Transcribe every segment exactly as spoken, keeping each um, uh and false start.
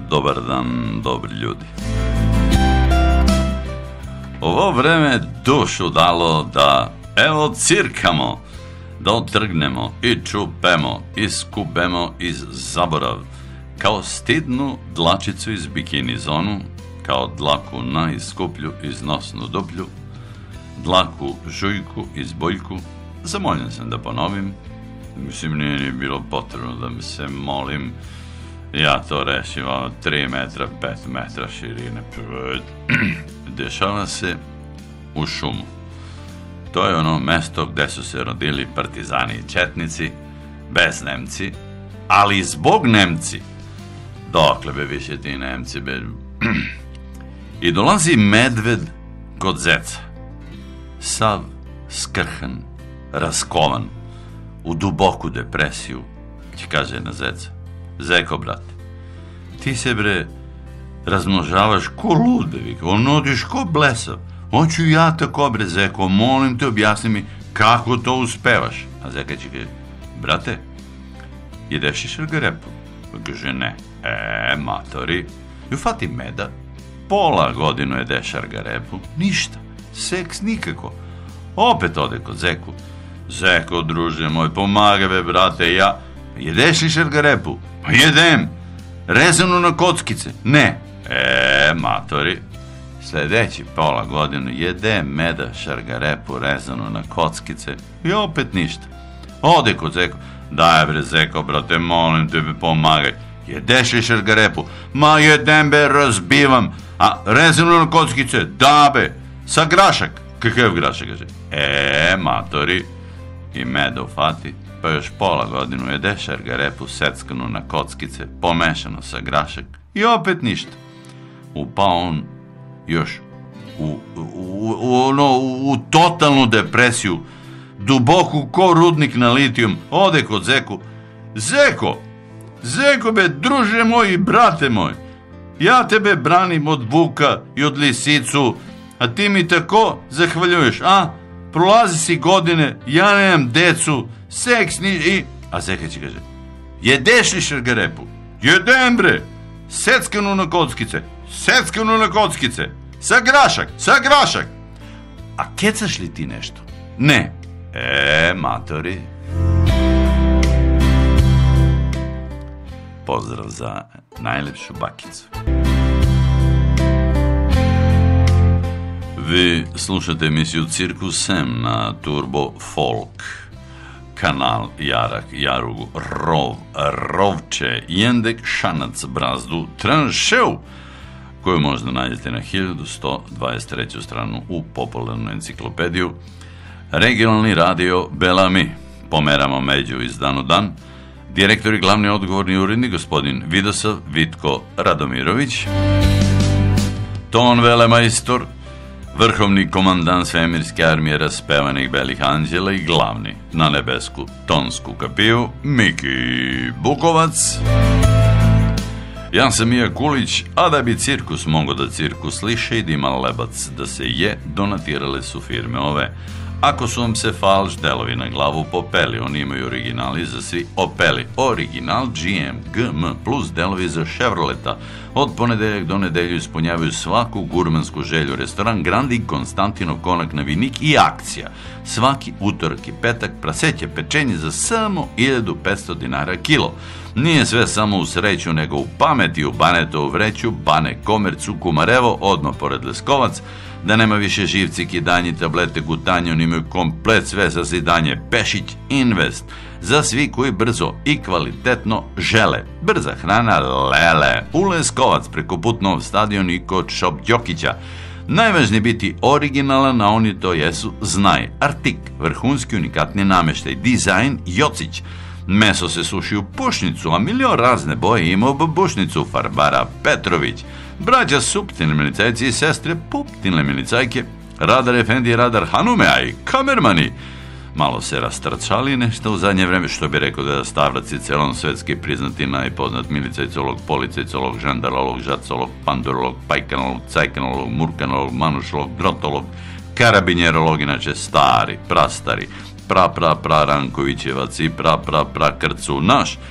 Dobar dan, dobri ljudi. Ovo vreme dušu dalo da, evo, cirkamo, da otrgnemo i čupemo i skubemo iz zaborav, kao stidnu dlačicu iz bikini zonu, kao dlaku na iskuplju iz nosnu duplju, dlaku žujku iz boljku. Zamoljen sam da ponovim, mislim nije ni bilo potrebno da mi se molim, ja to rešim, ono, tri metra, pet metra širine. Dešava se u šumu. To je ono mesto gde su se rodili partizani i četnici, bez Nemci, ali zbog Nemci. Dokle be više ti Nemci, be... I dolazi medved kod zeca. Sav skrhan, raskovan, u duboku depresiju, će kaže na zeca: Zeko, brate, ti se, bre, razmnožavaš ko lud, onodiš ko blesav. Hoću ja tako, bre, Zeko, molim te, objasni mi kako to uspevaš. A Zeka će kaže: brate, jedeš i šargarepu? Kaže: ne. E, matori. I ufati meda, pola godinu jede šargarepu, ništa, seks nikako. Opet ode kod Zeku: Zeko, druže moj, pomagaj be, brate, ja... Jedeš li šargarepu? Pa jedem. Rezanu na kockice? Ne. E, matori. Sledeći pola godinu jede meda, šargarepu, rezanu na kockice i opet ništa. Ode kod Zeko: daj, bre, Zeko, brate, molim te, pomagaj. Jedeš li šargarepu? Ma jedem, be, razbivam. A rezanu na kockice? Da, be. Sa grašak? Kakav grašak, kaže? E, matori. I meda ufati, pa još pola godinu jede šargarepu seckanu na kockice, pomešano sa grašak i opet ništa. Upao on još u, u, u, ono, u totalnu depresiju, duboku ko rudnik na litijum. Ode kod Zeku: Zeko, Zeko, be, druže moj i brate moj, ja tebe branim od vuka i od lisicu, a ti mi tako zahvaljuješ, a? Prolazi si godine, ja nemam decu, seks ni... I... A Zeka će kaže: jedeš li šargarepu? Jedem, bre. Seckanu na kockice, seckanu na kockice, sa grašak, sa grašak. A kecaš li ti nešto? Ne. E, matori. Pozdrav za najlepšu bakicu. Vi slušate emisiju Cirkus Sem na Turbo Folk, kanal Jarak, Jarugu, Rov, Rovče, Jendek, Šanac, Brazdu, Tranšeu, koju možda nađete na hiljadu sto dvadeset treću stranu u popularnu enciklopediju. Regionalni radio Belami, pomeramo među iz dan u dan. Direktor i glavni odgovorni urednik gospodin Vidosav Vitko Radomirović, ton velemajstor, vrhovni komandant svemirske armije raspevanih belih anđela i glavni na nebesku tonsku kapiju Miki Bukovac. Ja sam Mija Kulić, a da bi cirkus mogo da cirkus liše i da ima lebac da se je, donatirale su firme ove. Ako su vam se falš delovi na glavu popeli, oni imaju originali za svi Opeli. Original, G M, G M plus delovi za Chevroleta. Od ponedeljak do nedelju ispunjavaju svaku gurmansku želju. Restoran Grandi, Konstantinov konak na Vinik i akcija. Svaki utorak i petak praseće pečenje za samo hiljadu petsto dinara kilo. Nije sve samo u sreću, nego u pameti, u Banetovu vreću, Bane Komercu, Kumarevo, odmah pored Leskovac. Da nema više živci, kidanji, tablete, gutanje, oni imaju komplet sve za zidanje. Pešić Invest, za svi koji brzo i kvalitetno žele. Brza hrana Lele, u Leskovac, preko Putnov stadion i kod Šop Đokića. Najvažnije biti originalan, a oni to jesu, znaj. Artik, vrhunski unikatni nameštaj, dizajn Jocić. Meso se suši u pušnicu, a milion razne boje ima u babušnicu. Farbara Petrović. Braća Suptine milicajci i sestre Puptine milicajke, Radar Efendi i Radar Hanume, a i kamermani. Malo se rastrčali nešto u zadnje vreme, što bi rekao da je Stavrac i celom svetski priznati najpoznat milicajcolog, policajcolog, žandarolog, žacolog, pandurolog, pajkanolog, cajkanolog, murkanolog, manušolog, drotolog, karabinjerolog, inače stari, prastari, pra pra pra Rankovićevac i pra pra pra Krcu naš.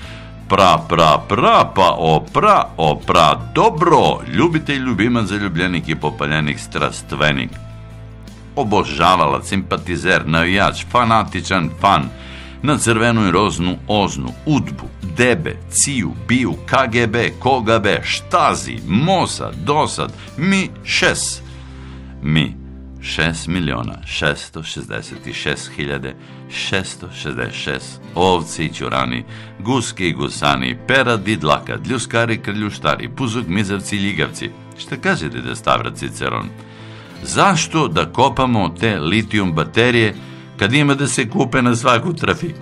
pra, pra, pra, pa opra, opra, dobro, ljubitelj, ljubimac, zaljubljenik i popaljenik, strastvenik, obožavalac, simpatizer, navijač, fanatičan fan, na crvenu i roznu oznu, udbu, debe, ciju, biju, ka ge be, kogabe, štazi, mosa, dosad, mi šes, mi šest miliona šesto šezdeset šest hiljade šesto šezdeset šest ovci i ćurani, guske i gusani, perad i dlakad, ljuskari, krljuštari, puzuk, mizavci i ljigavci. Šta kažete da stavra Ciceron? Zašto da kopamo te litijum baterije kad ima da se kupe na svaku trafiku?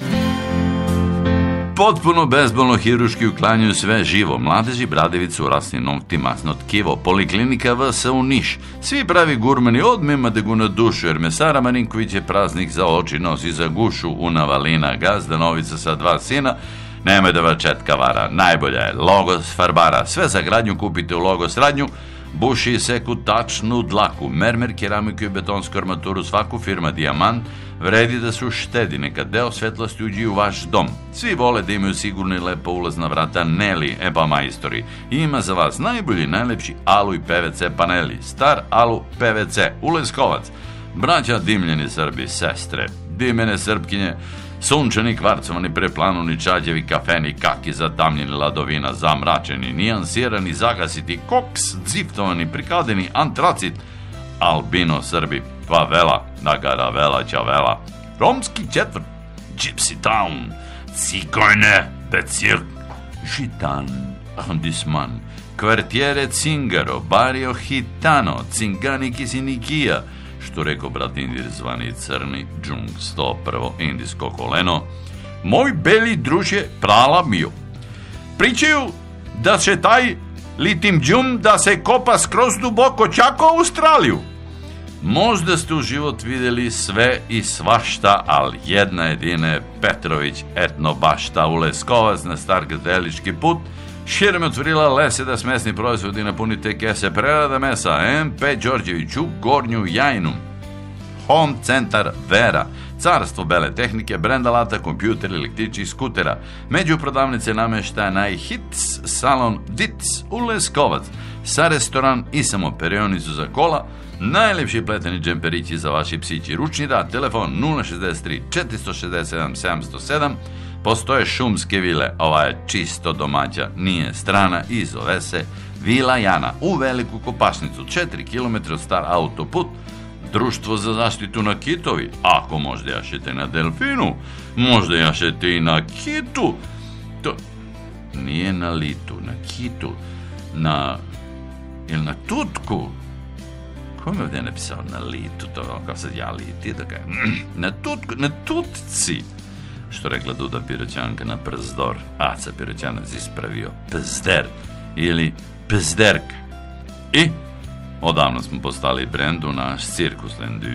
Potpuno bezbolno hiruški uklanjaju sve živo, mladeži, bradevicu, rasni nokti, masno tkivo, poliklinika V S u Niš. Svi pravi gurmani odmima da gu na dušu, jer Mesara Marinković je praznik za oči, nosi za gušu, unavalina, gazda, novica sa dva sina. Nemoj da vas četka vara, najbolja je Logos Farbara. Sve za gradnju kupite u Logos radnju, buši i seku tačnu dlaku, mermer, keramiku i betonsku armaturu, svaku firma Dijamant, vredi da se uštedi, neka deo svetlosti uđi u vaš dom. Svi vole da imaju sigurno i lepo ulazna vrata Neli, Eba Majstori. Ima za vas najbolji, najlepši alu i P V C paneli, Star Alu P V C, u Leskovac. Braća dimljeni Srbi, sestre, dimene Srpkinje, sunčani, kvarcovani, preplanuni, čađevi, kafeni, kaki, zatamljeni, ladovina, zamračeni, nijansirani, zagasiti, koks, ziftovani, prikadeni, antracit, albino Srbi, favela, nagaravela, čavela, romski četvrt, gypsy town, cigojne, becirk, žitan, arrondissement, kvartjere Cingaro, barrio Hitano, Cingani Kisinikija, što rekao brat Indir zvani Crni džung, sto prvo indijsko koleno, moj beli druže prala mio. Pričaju da će taj litim džum da se kopa skroz duboko čak u Australiju. Možda ste u život vidjeli sve i svašta, ali jedna jedina je Petrović etno bašta u Leskovac na Stargrdelički put. Širom je otvorila leseda smesni proizvodi, napunite kese prerada mesa M P Đorđević u Gornju Jajnu. Home Centar Vera, carstvo bele tehnike, brend alata, kompjuter, električnih skutera. Među prodavnice nameštajna i Hits salon Dic u Leskovac, sa restoran i samoperionicu za kola, najlepši pleteni džemperići za vaši psići, ručni rad, telefon nula šezdeset tri četiri šezdeset sedam sedamsto sedam. Postoje šumske vile, ova je čisto domaća, nije strana i zove se Vila Jana u Veliku Kopašnicu, četiri kilometra od star autoput. Društvo za zaštitu na kitovi, ako možda jašete na delfinu, možda jašete i na kitu. To nije na litu, na kitu, na, ili na tutku. Ko mi ovdje napisao na litu, to kao sad ja liti, da kaj, na tutku, na tutci. Što rekla Duda Piroćanka na przdor, Aca Piroćanac ispravio pezder ili pezderka. I odavno smo postali brend u naš cirkuslendu.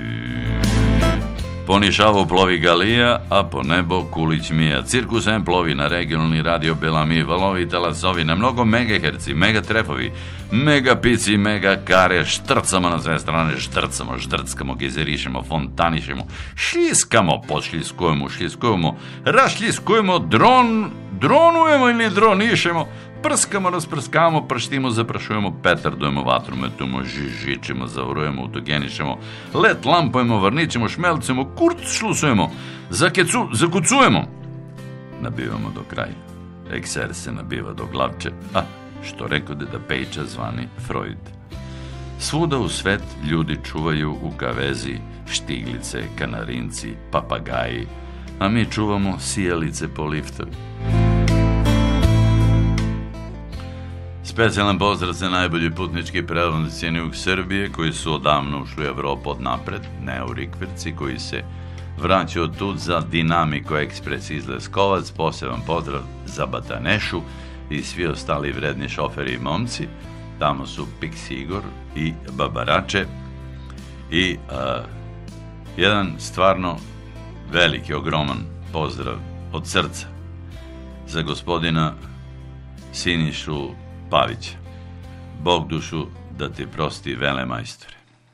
Po Nišavu plovi Galija, a po nebo Kulić Mija. Cirkus M plovi na regionalni radio Belami, valovi, talasovi, na mnogo megaherci, megatrefovi, megapici, megakare, štrcamo na sve strane, štrcamo, ždrckamo, gezerišemo, fontanišemo, šljiskamo, podšljiskujemo, šljiskujemo, rašljiskujemo, dron, dronujemo ili dronišemo, prskamo, rasprskamo, prštimo, zaprašujemo, petardujemo, vatrometujemo, žižičimo, zavrujemo, utogenišemo, let lampujemo, vrnićemo, šmelcujemo, kurc šlusujemo, zakecu, zakucujemo. Nabivamo do kraja. Ekser se nabiva do glavče, a što rekao Deda Pejča zvani Freud. Svuda u svet ljudi čuvaju u kavezi štiglice, kanarinci, papagaji, a mi čuvamo sijalice po liftovi. Specijalan pozdrav za najbolji putnički prevoznici jug Srbije koji su odavno ušli u Evropu od napred, ne u rikverci, koji se vraćaju tud za Dinamiko Ekspres iz Leskovac. Poseban pozdrav za Batanešu i svi ostali vredni šoferi i momci. Tamo su Piksi Igor i Babarače. I uh, jedan stvarno veliki, ogroman pozdrav od srca za gospodina Sinišu Pavića. Bog dušu da ti prosti, vele majstore.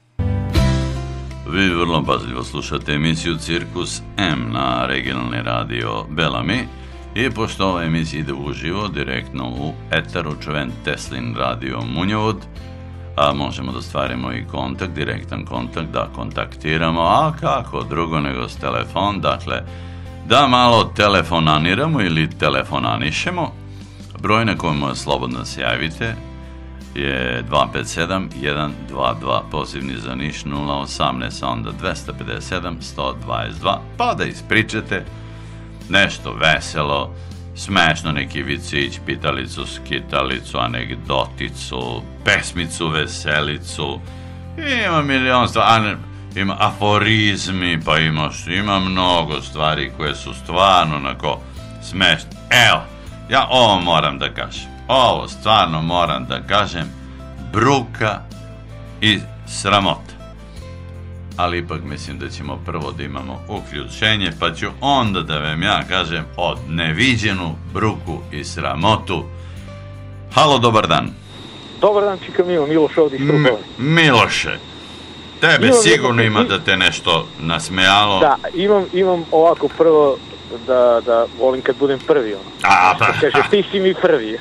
Vi vrlo pažljivo slušate emisiju Cirkus M na regionalni radio Belami I pošto ova emisija ide uživo, direktno u eteru, čuven Teslin radio Munjevod, a možemo da stvarimo i kontakt, direktan kontakt, da kontaktiramo, a kako drugo nego s telefon, dakle, da malo telefonaniramo ili telefonanišemo. Broj na kojem slobodno se javite je dva pet sedam jedan dva dva, pozivni za Niš nula osamnaest, onda dva pet sedam sto dvadeset dva, pa da ispričate nešto veselo, smešno, neki vicić, pitalicu, skitalicu, anegdoticu, pesmicu, veselicu, ima milion stvari, ima aforizmi, pa ima, ima mnogo stvari koje su stvarno onako smešne. Evo, ja ovo moram da kažem, ovo stvarno moram da kažem, bruka i sramota. Ali ipak mislim da ćemo prvo da imamo uključenje, pa ću onda da vam ja kažem od neviđenu bruku i sramotu. Halo, dobar dan. Dobar dan, čika Milo, Miloš ovdje iz Trupove. Miloše, tebe imam sigurno jedno... ima da te nešto nasmejalo. Da, imam, imam ovako prvo da, da volim kad budem prvi. Ono. A, pa. Kaže, ti si mi prvi.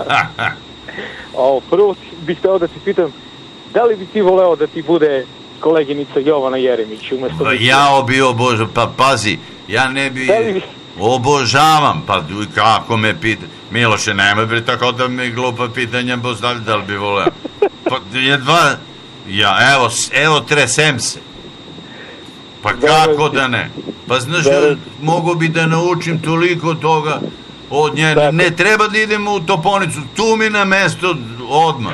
Ovo, prvo bih hteo da ti pitam, da li bi ti voleo da ti bude koleginica Jovana Jeremić umjesto... Pa ja bi obožao, pa pazi, ja ne bi... bi... Obožavam, pa kako me pita... Miloše, nema bi tako da mi glupa pitanja postavlja, da li bi voleo. Pa jedva... Ja, evo, evo tresem se. Pa kako da ne? Pa znaš, da, mogu bi da naučim toliko toga od nje. Da, ne treba da idemo u toponicu, tu mi na mesto odmah.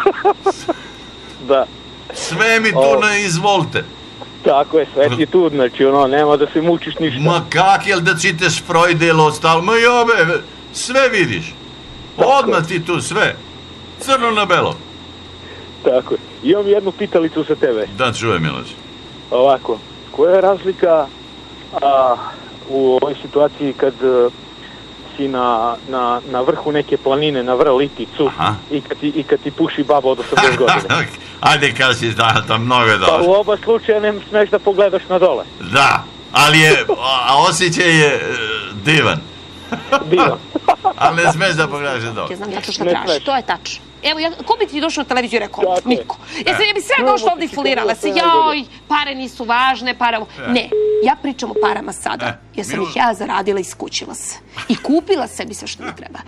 Da. Sve mi tu na izvolite. Tako je, sve ti tu, znači ono, nema da se mučiš ništa. Ma kak, jel da čitaš Freude ili ostalo? Ma jobe, sve vidiš. Odmah ti tu sve. Crno na belo. Tako je. Imam jednu pitalicu sa tebe. Da, čuje, Miloš. Ovako, koja je razlika a, u ovoj situaciji kad a, si na, na, na vrhu neke planine, na vrliticu i kad, ti, i kad ti puši baba od osamdeset godina? Ajde kaži da, da mnogo je dobro. Pa u oba slučaja ne smeš da pogledaš na dole. Da, ali je, a osjećaj je divan. Divan. Ali ne smeš da pogledaš na dole. Ja znam tačno šta traži, to je tačno. Evo, ja, ko bi ti došao na televiziju i rekao? Tako niko. Ja, sam, ja bi sve došla ovdje i folirala se. Joj, pare nisu važne, pare... Ne, ja pričam o parama sada. Jer sam ih ja zaradila i skućila se. I kupila sebi sve što mi treba.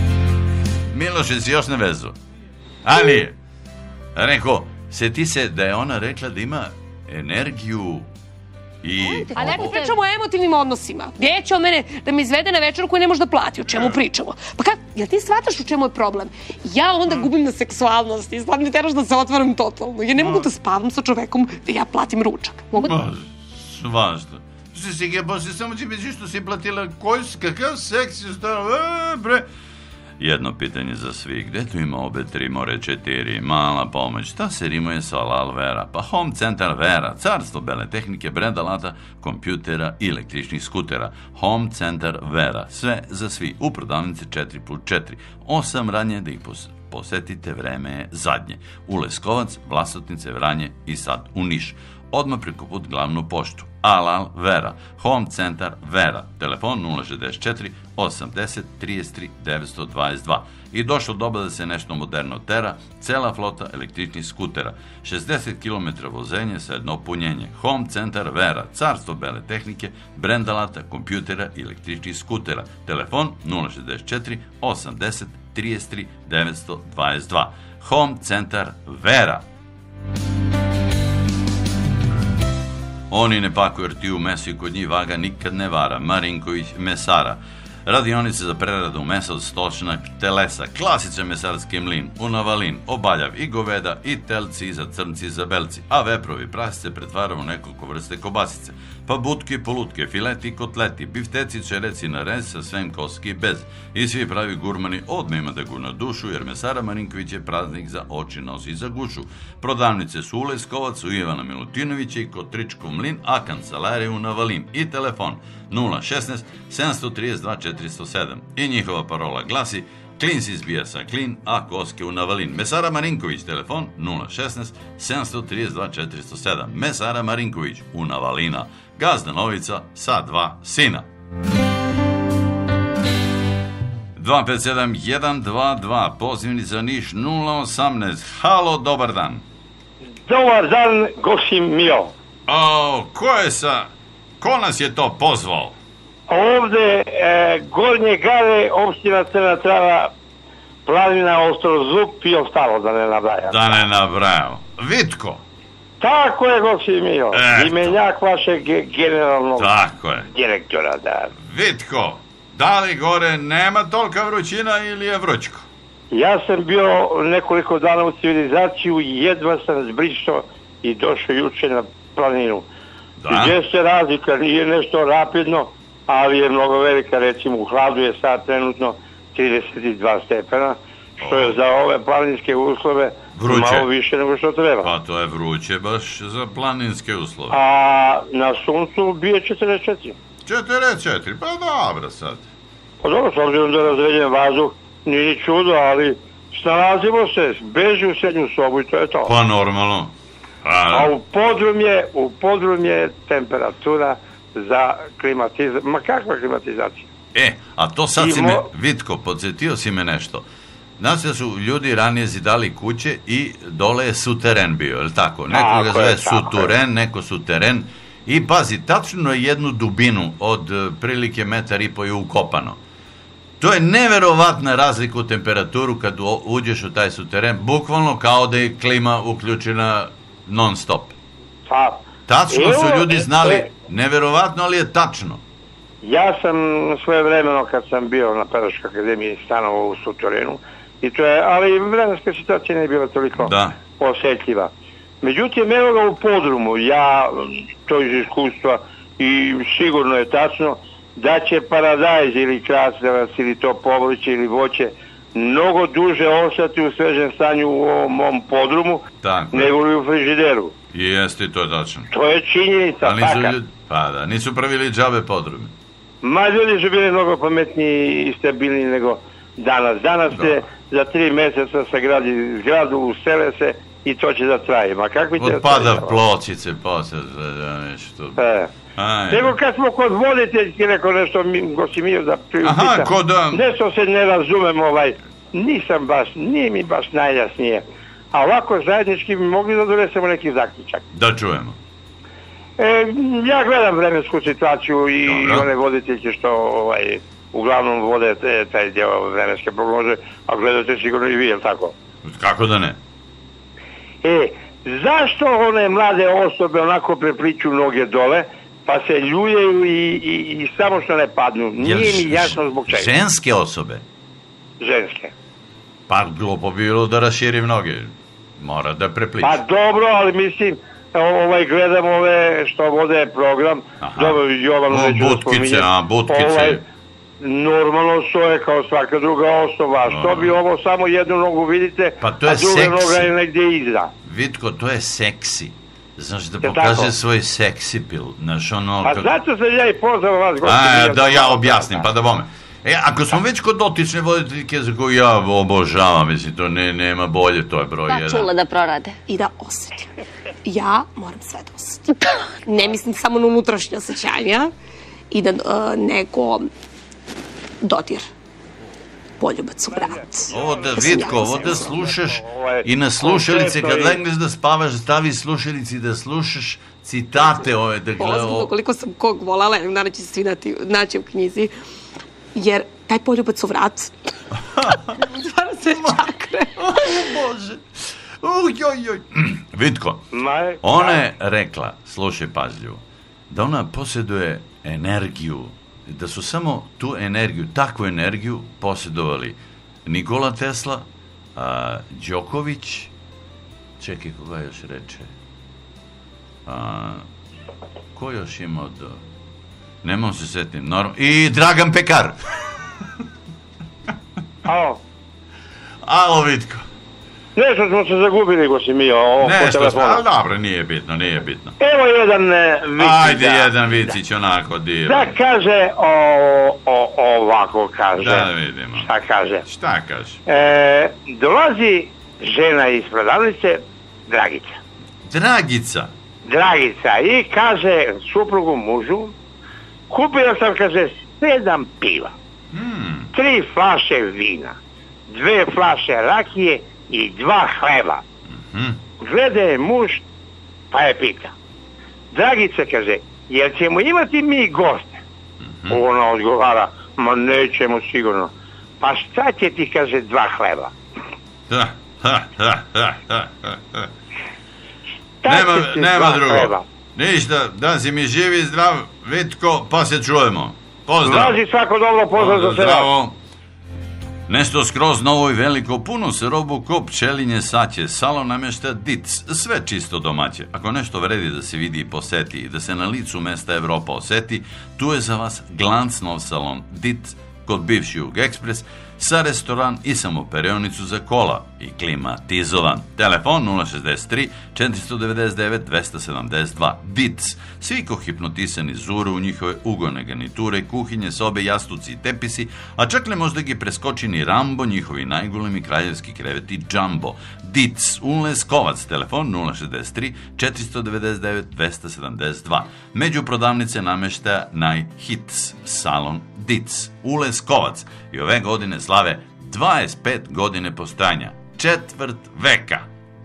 Miloše, si još na vezu. Ali, rekao, sjeti se da je ona rekla da ima energiju i... A lepo pričamo o emotivnim odnosima. Gdje će on mene da mi izvede na večeru koju ne može da plati? O čemu pričamo? Pa kad, jel ti shvataš u čemu je problem? Ja onda gubim na seksualnosti. Sad mi teraš da se otvaram totalno. Ja ne mogu da spavam sa čovekom da ja platim ručak. Mogu da... Svašta. Što si ga, posle samo će biti što si platila, koji, kakav seks je stao, e, bre... Jedno pitanje za svi, gde tu ima obe tri, more četiri, mala pomoć, šta se rimuje sa Alal Vera? Pa Home Centar Vera, carstvo bele tehnike, brend alata, kompjutera i električnih skutera. Home Centar Vera, sve za svi, u prodavnici četiri puta četiri, osam ranje da ih posetite, vreme je zadnje. U Leskovac, Vlasotnice, Vranje i sad u Niš. Odmah preko put glavnu poštu. Alal Vera, Home Centar Vera, telefon nula šezdeset četiri osamdeset trideset tri devetsto dvadeset dva. I došlo doba da se nešto moderno tera, cela flota električnih skutera, šezdeset kilometara vozenje sa jedno punjenje. Home Centar Vera, carstvo bele tehnike, brend alata, kompjutera i električnih skutera. Telefon nula šezdeset četiri osamdeset trideset tri devetsto dvadeset dva. Home Centar Vera. Oni ne pakuju jer ti u mesu i kod njih vaga nikad ne vara. Marinković mesara. Radionice za preradu mesa od stočnog telesa, klasičan mesarski mlin, unavalin, obaljav i goveda i telci za crnci za belci, a veprovi prasice pretvaramo nekoliko vrste kobasice, pa butke, polutke, fileti, kotleti, bifteci, čereci na rez sa svem koski bez. I svi pravi gurmani odmah ima da gu na dušu, jer mesara Marinković je praznik za oči, nos i za gušu. Prodavnice su u Leskovac, u Ivana Milutinovića i kod Tričko mlin, a kancelarije u Navalin. I telefon nula šesnaest sedam tri dva četiri zero sedam. I njihova parola glasi: klin se izbija sa klin, a koske u Navalin. Mesara Marinković, telefon nula šesnaest sedam tri dva četiri zero sedam. Mesara Marinković u Navalina. Gazda Novica sa dva sina. dva pet sedam jedan dva dva, pozivnica Niš nula osamnaest. Halo, dobar dan. Dobar dan, Gosim Mio. O, ko je sa... Ko nas je to pozvao? Ovde, e, Gornje Gare, opština Crna Trava, planina Ostrozub i ostalo, da ne nabrajam. Da ne nabrajam. Vitko. Tako je, Gosim Mio. Eto. Imenjak vašeg generalnog Tako je. direktora, da. Vitko, da li gore nema tolika vrućina ili je vrućko? Ja sam bio nekoliko dana u civilizaciju i jedva sam zbrišao i došao juče na planinu. Da. Gdje se razlika, nije nešto rapidno, ali je mnogo velika, recimo u hladu je sad trenutno trideset dva stepena, što je za ove planinske uslove Vruće. malo više nego što treba. Pa to je vruće baš za planinske uslove. A na suncu bije četrdeset četiri. četrdeset četiri, pa dobro sad. Pa dobro, s obzirom da je razveljen vazduh, nije ni čudo, ali snalazimo se, beži u srednju sobu i to je to. Pa normalno. A A, u podrum je, u podrum je temperatura za klimatizaciju. Ma kakva klimatizacija? e, a to sad I si me, mo- Vitko, podsjetio si me nešto. Znaš da su ljudi ranije zidali kuće i dole je suteren bio, je li tako? Neko Tako ga je, zove tako suturen, neko suteren. I pazi, tačno je jednu dubinu od e, prilike metar i po je ukopano. To je neverovatna razlika u temperaturu kad u- uđeš u taj suteren, bukvalno kao da je klima uključena non stop. Pa, Tačno evo, su ljudi znali, e, neverovatno, ali je tačno. Ja sam svoje vremeno kad sam bio na Pedagoškoj akademiji stanovao u Sutorenu, i to je, ali vremenska situacija nije bila toliko Da. osjetljiva. Međutim, evo ga u podrumu, ja to iz iskustva i sigurno je tačno da će paradajz ili krastavac ili to povrće ili voće mnogo duže ostati u svežem stanju u ovom mom podrumu Tako je. nego li u frižideru. I jeste to tačno. To je činjenica, Ali nisu fakat. ljudi, pa da, nisu pravili džabe podrumi. Ma ljudi su bili mnogo pametniji i stabilniji nego danas. Danas Da. se za tri mjeseca sagradi zgradu, usele se i to će da traje. Ma kakvi će da Otpada traje? pločice, posle, ja nešto. E. Ajde. Nego kad smo kod voditeljski rekao nešto, mi, Gosimir da priupita. Aha, kod, a- Nešto se ne razumem, ovaj, nisam baš, nije mi baš najjasnije. A ovako zajednički bi mogli da donesemo neki zaključak. Da čujemo. E, ja gledam vremensku situaciju i Dobro. one voditeljke što ovaj, uglavnom vode te, taj djelo vremenske prognoze, a gledate sigurno i vi, jel tako? Kako da ne? E, zašto one mlade osobe onako prepliču noge dole, pa se ljuljaju i, i, i samo što ne padnu? Nije Jel mi jasno zbog čega. Ženske osobe? Ženske. Pa glupo bilo da raširim noge. Mora da prepliče. Pa dobro, ali mislim, ovaj, gledam ove što vode program, Aha. dobro, Jovanu O, neću da butkice, spominjem. a, butkice. Ovaj, normalno so je kao svaka druga osoba, a što Aha. bi ovo samo jednu nogu vidite, Pa to je a druga seksi. noga je negdje iza. Vitko, to je seksi. Znaš, da Je pokaže tako? svoj seksi pil. Znaš, ono... Pa kako- zato sam ja i pozvao vas, A, gospodine. da ja objasnim, pa da bome. E, ako smo već kod dotične voditeljke za koju ja obožavam, mislim, to ne, nema bolje, to je broj Da, jedan. čula da prorade. I da osetim. Ja moram sve da osetim. Ne mislim samo na unutrašnje osjećanja i da uh, neko dodir. Poljubac u vrat. Ovo da, sam Vitko, jako ovo da srećna. slušaš Ovo je i na slušalice, kad konkretno i- legneš da spavaš, stavi slušalici da slušaš citate ove, da gleda... Ozbiljno, koliko sam kog volala, jednog dana će se svi nati- naći u knjizi, jer taj poljubac u vrat stvara se čakre. Bože. Uj, oj, oj. Vitko, Ma, ona je rekla, slušaj pažljivo, da ona posjeduje energiju, da su samo tu energiju, takvu energiju posjedovali Nikola Tesla, a, Đoković, čekaj, koga još reče? A, ko još ima od... Ne mogu se setim, norm... I Dragan Pekar. Alo, Alo, Vitko. nešto smo se zagubili, Gosimio, ovo po Nešto smo, telefonu. ali dobro, nije bitno, nije bitno. Evo jedan e, vic. Ajde, da- jedan vicić, onako dirno. Da kaže, o, o, ovako kaže. Da vidimo. Šta kaže? Šta kaže? E, dolazi žena iz prodavnice, Dragica. Dragica. Dragica i kaže suprugu mužu, kupila sam, kaže, sedam piva. Hmm. tri flaše vina, dve flaše rakije i dva hleba. Mm-hmm. Gleda je muž, pa je pita. Dragica, kaže, jel ćemo imati mi goste? Mm-hmm. Ona odgovara, ma nećemo sigurno. Pa šta će ti, kaže, dva hleba? Ha, ha, ha, ha, ha, ha. Nema, nema drugo. Hleba? Ništa, da si mi živi, zdrav, Vitko, pa se čujemo. Pozdrav. Vlazi svako dobro, pozdrav za sve. Zdravo. Nešto skroz novo i veliko, puno se robu ko pčelinje saće, salon namješta Dic, sve čisto domaće. Ako nešto vredi da se vidi i poseti i da se na licu mesta Evropa oseti, tu je za vas glancnov salon Dic kod bivši Jug Ekspres, sa restoran i samoperionicu za kola i klimatizovan. Telefon nula šezdeset tri četiristo devedeset devet dvesta sedamdeset dva. Dic. Svi ko hipnotisani zuru u njihove ugone garniture, kuhinje, sobe, jastuci i tepisi, a čak ne možda gi preskoči ni Rambo, njihovi najgolemi kraljevski kreveti Jumbo. Dic. U Leskovac. Telefon nula šezdeset tri četiristo devedeset devet dvesta sedamdeset dva. Među prodavnice namještaja najhits. Salon Dic. U Leskovac. I ove godine slave dvadeset pet godine postojanja, četvrt veka.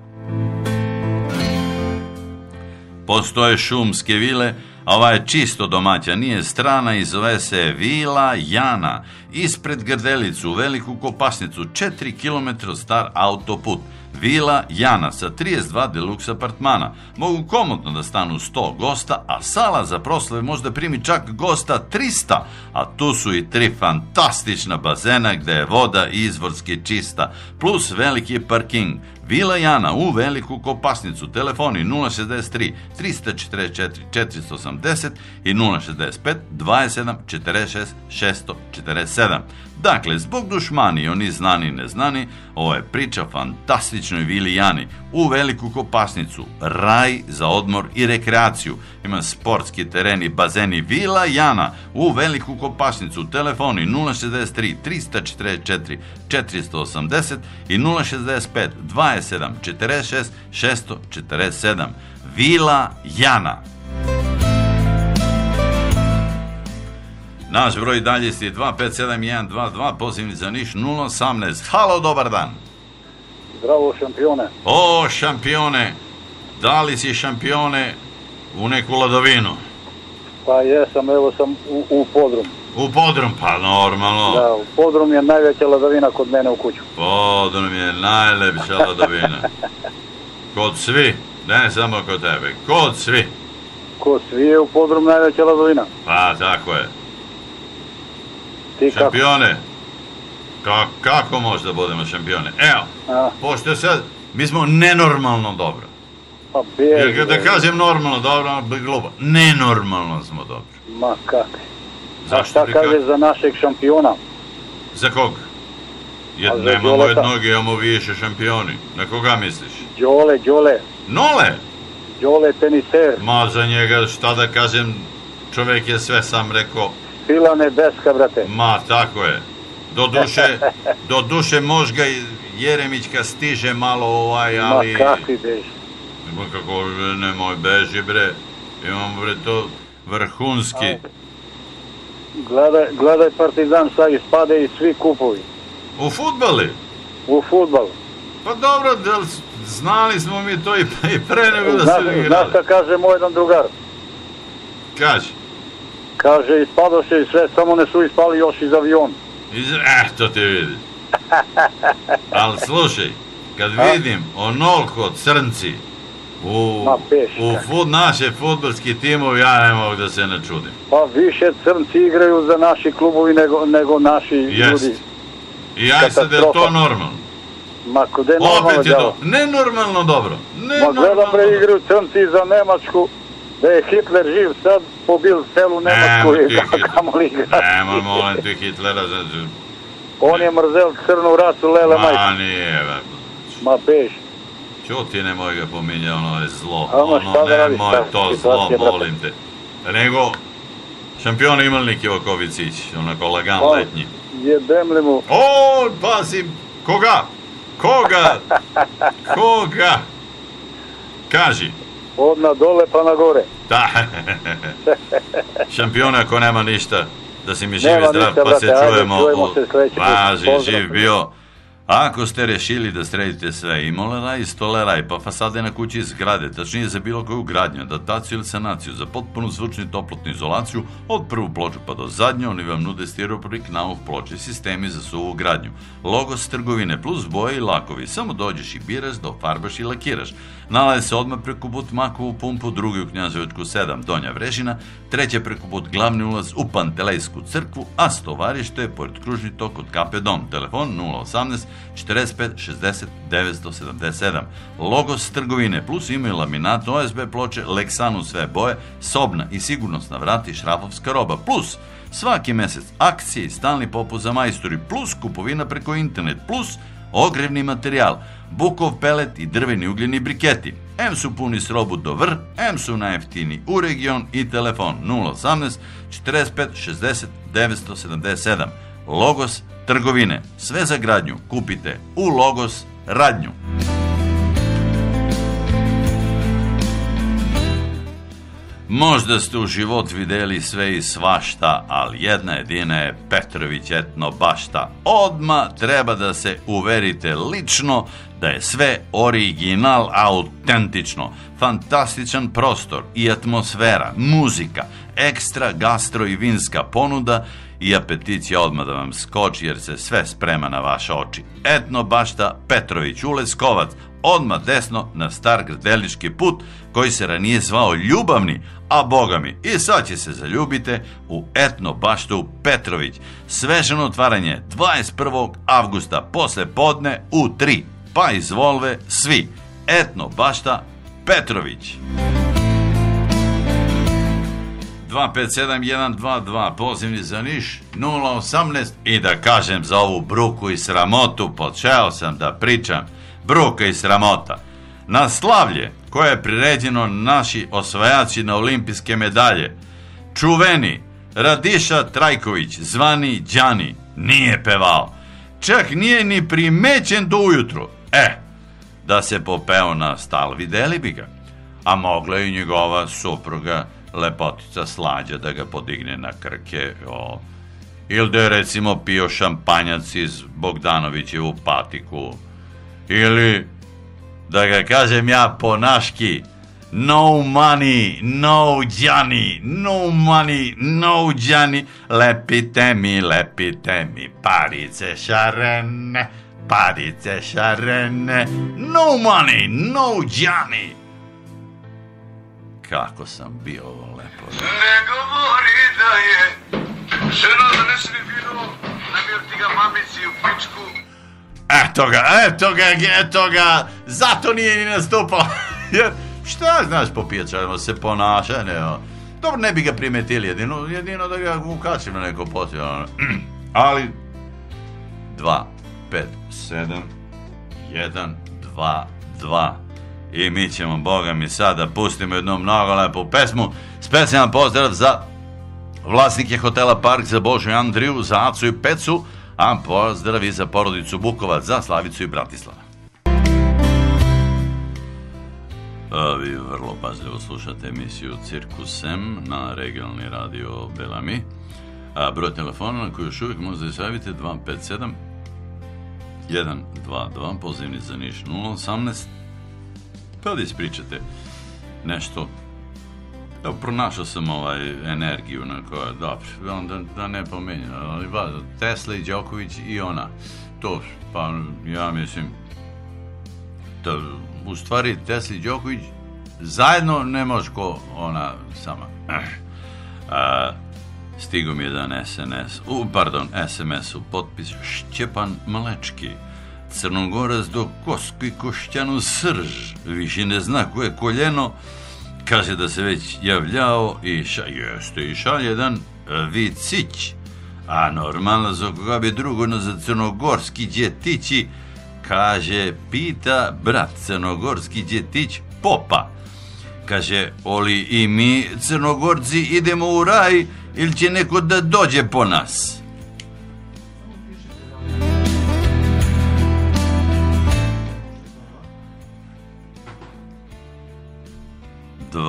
Postoje šumske vile, a ova je čisto domaća, nije strana i zove se Vila Jana. Ispred Grdelicu, u Veliku Kopasnicu, četiri kilometra star autoput. Vila Jana sa trideset dva deluxe apartmana. Mogu komodno da stanu sto gosta, a sala za proslave možda primi čak gosta trista, a tu su i tri fantastična bazena gde je voda izvorski čista, plus veliki parking. Vila Jana u Veliku Kopasnicu, telefoni nula šezdeset tri trista četrdeset četiri četiristo osamdeset i nula šezdeset pet dvadeset sedam četrdeset šest šesto četrdeset sedam. Dakle, zbog dušmani, oni znani i neznani, ovo je priča fantastičnoj Vili Jani u Veliku Kopasnicu, raj za odmor i rekreaciju. Ima sportski tereni, bazeni. Vila Jana u Veliku Kopasnicu, telefoni nula šezdeset tri trista četrdeset četiri četiristo osamdeset i nula šezdeset pet dvadeset sedam četrdeset šest šesto četrdeset sedam. Vila Jana. Naš broj dalje je dva pet sedam jedan dva dva, pozivni za Niš nula osamnaest. Halo, dobar dan. Zdravo, šampione. O, šampione, da li si šampione u neku ladovinu? Pa jesam, evo sam u, u Podrum. U Podrum, pa normalno. Da, u Podrum je najveća ladovina kod mene u kuću. Podrum je najlepša ladovina. Kod svi, ne samo kod tebe, kod svi. Kod svi je u Podrum najveća ladovina. Pa, tako je. Ti šampione, kako? Ka, kako možda budemo šampione? Evo, a? Pošto sad, mi smo nenormalno dobro. Pa bježi. Jer kada kažem normalno dobro, glupo, nenormalno smo dobro. Ma kak. Zašto? A šta kaže kak... za našeg šampiona? Za kog? Jer nemamo jednog, imamo više šampioni. Na koga misliš? Đole, Đole. Nole? Đole teniser. Ma za njega, šta da kažem, čovjek je sve sam rekao. Sila nebeska, brate. Ma, tako je. Do duše, do duše možda Jeremićka stiže malo ovaj, ali... Ma, kakvi beži? Ma, kako, nemoj beži, bre. Imamo, bre, to vrhunski. A, gledaj, gledaj Partizan, sad ispade i svi kupovi. U fudbali? U fudbalu. Pa dobro, del, znali smo mi to i, i pre nego da se igrali. Znaš šta kaže moj jedan drugar? Kaži. Kaže, ispadoše i sve, samo ne su ispali još iz aviona. Iz... Eh, to ti vidiš. Ali slušaj, kad vidim onoliko crnci u, u fut, naše fudbalski timovi, ja ne mogu da se ne čudim. Pa više crnci igraju za naši klubovi nego, nego naši Jest. ljudi. I ja sad, je to normalno? Ma kude normalno opet je to nenormalno dobro. Ma gledam bre igraju crnci za Nemačku, da je Hitler živ sad pobil celu Nemačku i kamo li igrati. Nemoj, molim ti Hitlera. Znači... On je mrzel crnu rasu, lele majka. Ma nije, ba. Ma bež. Čuti, nemoj ga pominja, ono je zlo. Ono, ono nemoj to zlo, molim te. Nego, šampion Imelnik Jokovicić, onako lagan pa, letnji. Jebem li mu. O, pazi, koga? Koga? Koga? Kaži. Od na dole pa na gore. Da. Šampion ako nema ništa, Da si mi živi zdrav, pa se čujemo. Važi, živ bio. Ako ste rešili da sredite sve i moleraj i stoleraj, pa fasade na kući i zgrade, tačnije za bilo koju gradnju, adaptaciju ili sanaciju, za potpunu zvučnu i toplotnu izolaciju, od prvu ploču pa do zadnje, oni vam nude stiroprik, nauk ploče, sistemi za suvu gradnju. Logos trgovine plus boje i lakovi. Samo dođeš i biraš, dofarbaš i lakiraš. Nalaze se odmah preko put Makovu pumpu, drugi u Knjaževačku sedam, Donja Vrežina, treće preko put glavni ulaz u Pantelejsku crkvu, a stovarište je pored kružni tok od Kape Dom. Telefon nula osamnaest četrdeset pet šezdeset devetsto sedamdeset sedam. Logos trgovine plus imaju laminat, O S B ploče, Lexanu sve boje, sobna i sigurnosna vrata i šrafovska roba, plus svaki mesec akcije i stalni popust za majstori, plus kupovina preko internet, plus ogrevni materijal, bukov pelet i drveni ugljeni briketi. M su puni s robu do vrh, M su najjeftini u region i telefon nula osamnaest četrdeset pet šezdeset devetsto sedamdeset sedam. Logos trgovine. Sve za gradnju kupite u Logos radnju. Možda ste u život videli sve i svašta, ali jedna jedina je Petrović etno bašta. Odmah treba da se uverite lično da je sve original, autentično. Fantastičan prostor i atmosfera, muzika, ekstra gastro i vinska ponuda i apeticija odmah da vam skoči jer se sve sprema na vaše oči. Etno bašta Petrović, Uleskovac, odmah desno na star Grdelički put koji se ranije zvao Ljubavni, a boga mi i sad će se zaljubite u etno baštu Petrović. Svežano otvaranje dvadeset prvog avgusta posle podne u tri. Pa izvolve svi. Etno bašta Petrović. dva pet sedam jedan dva dva, pozivni za Niš nula osamnaest. I da kažem za ovu bruku i sramotu, počeo sam da pričam. Bruka i sramota. Na slavlje koje je priređeno naši osvajači na olimpijske medalje, čuveni Radiša Trajković, zvani Đani, nije pevao. Čak nije ni primećen do ujutru. E, da se popeo na stal, videli bi ga. A mogla je i njegova supruga, lepotica Slađa, da ga podigne na krke, o. Ili da je recimo pio šampanjac iz Bogdanovićevu patiku. Ili, da ga kažem ja po naški, no money, no Đani, no money, no Đani, lepite mi, lepite mi, parice šarene, parice šarene, no money, no Đani. Kako sam bio lepo. Ne govori da je žena da nesi ni bilo, namjer ti ga mamici u pičku. Eto ga, eto ga, eto ga, zato nije ni nastupao. Jer šta znaš po pijačarima se ponaša, ne, dobro ne bi ga primetili, jedino, jedino da ga ukačim na neko poslije, ali dva, pet, sedam, jedan, dva, dva. I mi ćemo, boga mi, sada pustimo jednu mnogo lepu pesmu. Specijalan pozdrav za vlasnike hotela Park, za Božu i Andriju, za Acu i Pecu, a pozdrav i za porodicu Bukovac, za Slavicu i Bratislava. A vi vrlo pažljivo slušate emisiju Cirkus M na regionalni radio Belami. A broj telefona na koji još uvijek možete da javite dva pet sedam jedan dva dva, pozivni za Niš nula osamnaest. Pa da ispričate nešto. Evo, pronašao sam ovaj energiju na koja, dobro, onda da ne pomenjam, ali ba, Tesla i Đoković i ona. To, pa ja mislim, da, u stvari Tesla i Đoković zajedno ne može ko ona sama. A, stigo mi jedan S M S, u, pardon, S M S u potpis Šćepan Malečki. Crnogorac do Koski Košćanu Srž, više ne zna ko je koljeno, kaže da se već javljao i ša, jeste i šalje jedan vicić, a normalno za koga bi drugo no za crnogorski djetići, kaže, pita brat crnogorski djetić popa, kaže, oli i mi crnogorci idemo u raj ili će neko da dođe po nas? Dva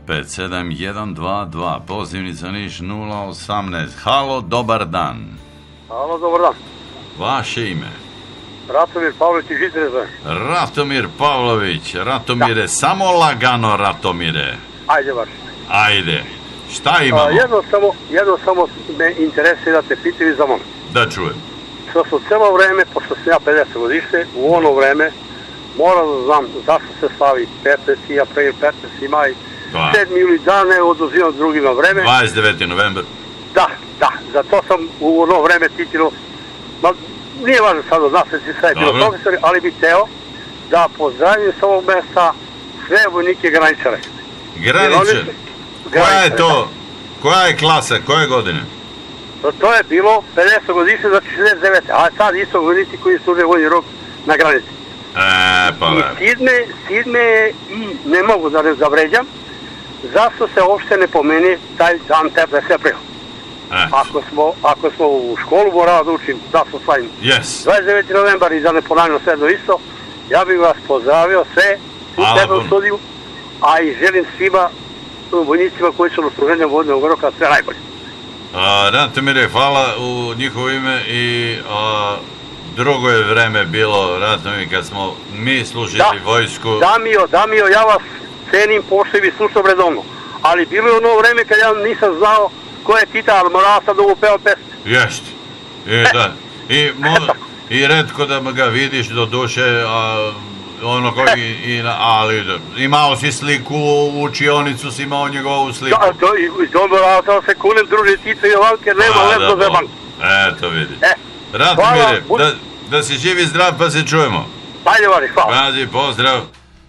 pet sedam jedan dva dva, pozivnica Niš nula osamnaest. Halo, dobar dan. Halo, dobar dan. Vaše ime? Ratomir Pavlović iz Žitreza. Ratomir Pavlović, Ratomire, da. Samo lagano Ratomire. Ajde baš. Ajde, šta imamo? A, jedno, samo, jedno samo me interesuje da te pitaju za moment. Da čujem. Što su celo vreme, pošto sam ja pedeset godište, u ono vreme moram da znam zašto se slavi petnaesti april, petnaesti maj, sedmi juli dane oduzimam drugima vreme. dvadeset deveti novembar. Da, da, za to sam u ono vreme titilo, ma nije važno sad od nas, sve je bilo profesori, ali bih teo da pozdravim s ovog mesta sve vojnike graničare. Graničar? Koja je to, koja je klasa, koje godine? To je bilo pedeset godište, znači šezdeset devete. A sad isto vojnici koji služe vojni rok na granici. E, pa I sidme, sidme i ne mogu da ne zavređam, zašto se uopšte ne pomeni taj dan petnaesti april. E. Ako smo, ako smo u školu morao da učim da smo slavimo. Yes. dvadeset deveti novembar i da ne ponavljam sve do isto, ja bih vas pozdravio sve u tebe u studiju, a i želim svima vojnicima koji su na služenju vojnog roka sve najbolje. Ratomire, hvala u njihovo ime i a, drugo je vreme bilo, Ratomir, kad smo mi služili da, vojsku. Damio, Damio, ja vas cenim, pošto i slušam redovno, ali bilo je ono vreme kad ja nisam znao ko je Tita, ali morao sam da ovo peo pesme. Jeste, I, da. I, mo, i redko da ga vidiš do duše, a, ono koji, i, ali imao si sliku, u učionicu si imao njegovu sliku. Da, to, i to morao sam se kunem druže Tita i Jovanke, nema lepno za banku. Eto vidi. E, Ratomire, da, da si živi zdrav pa se čujemo. Ajde, Vari, hvala. Pazi, pozdrav.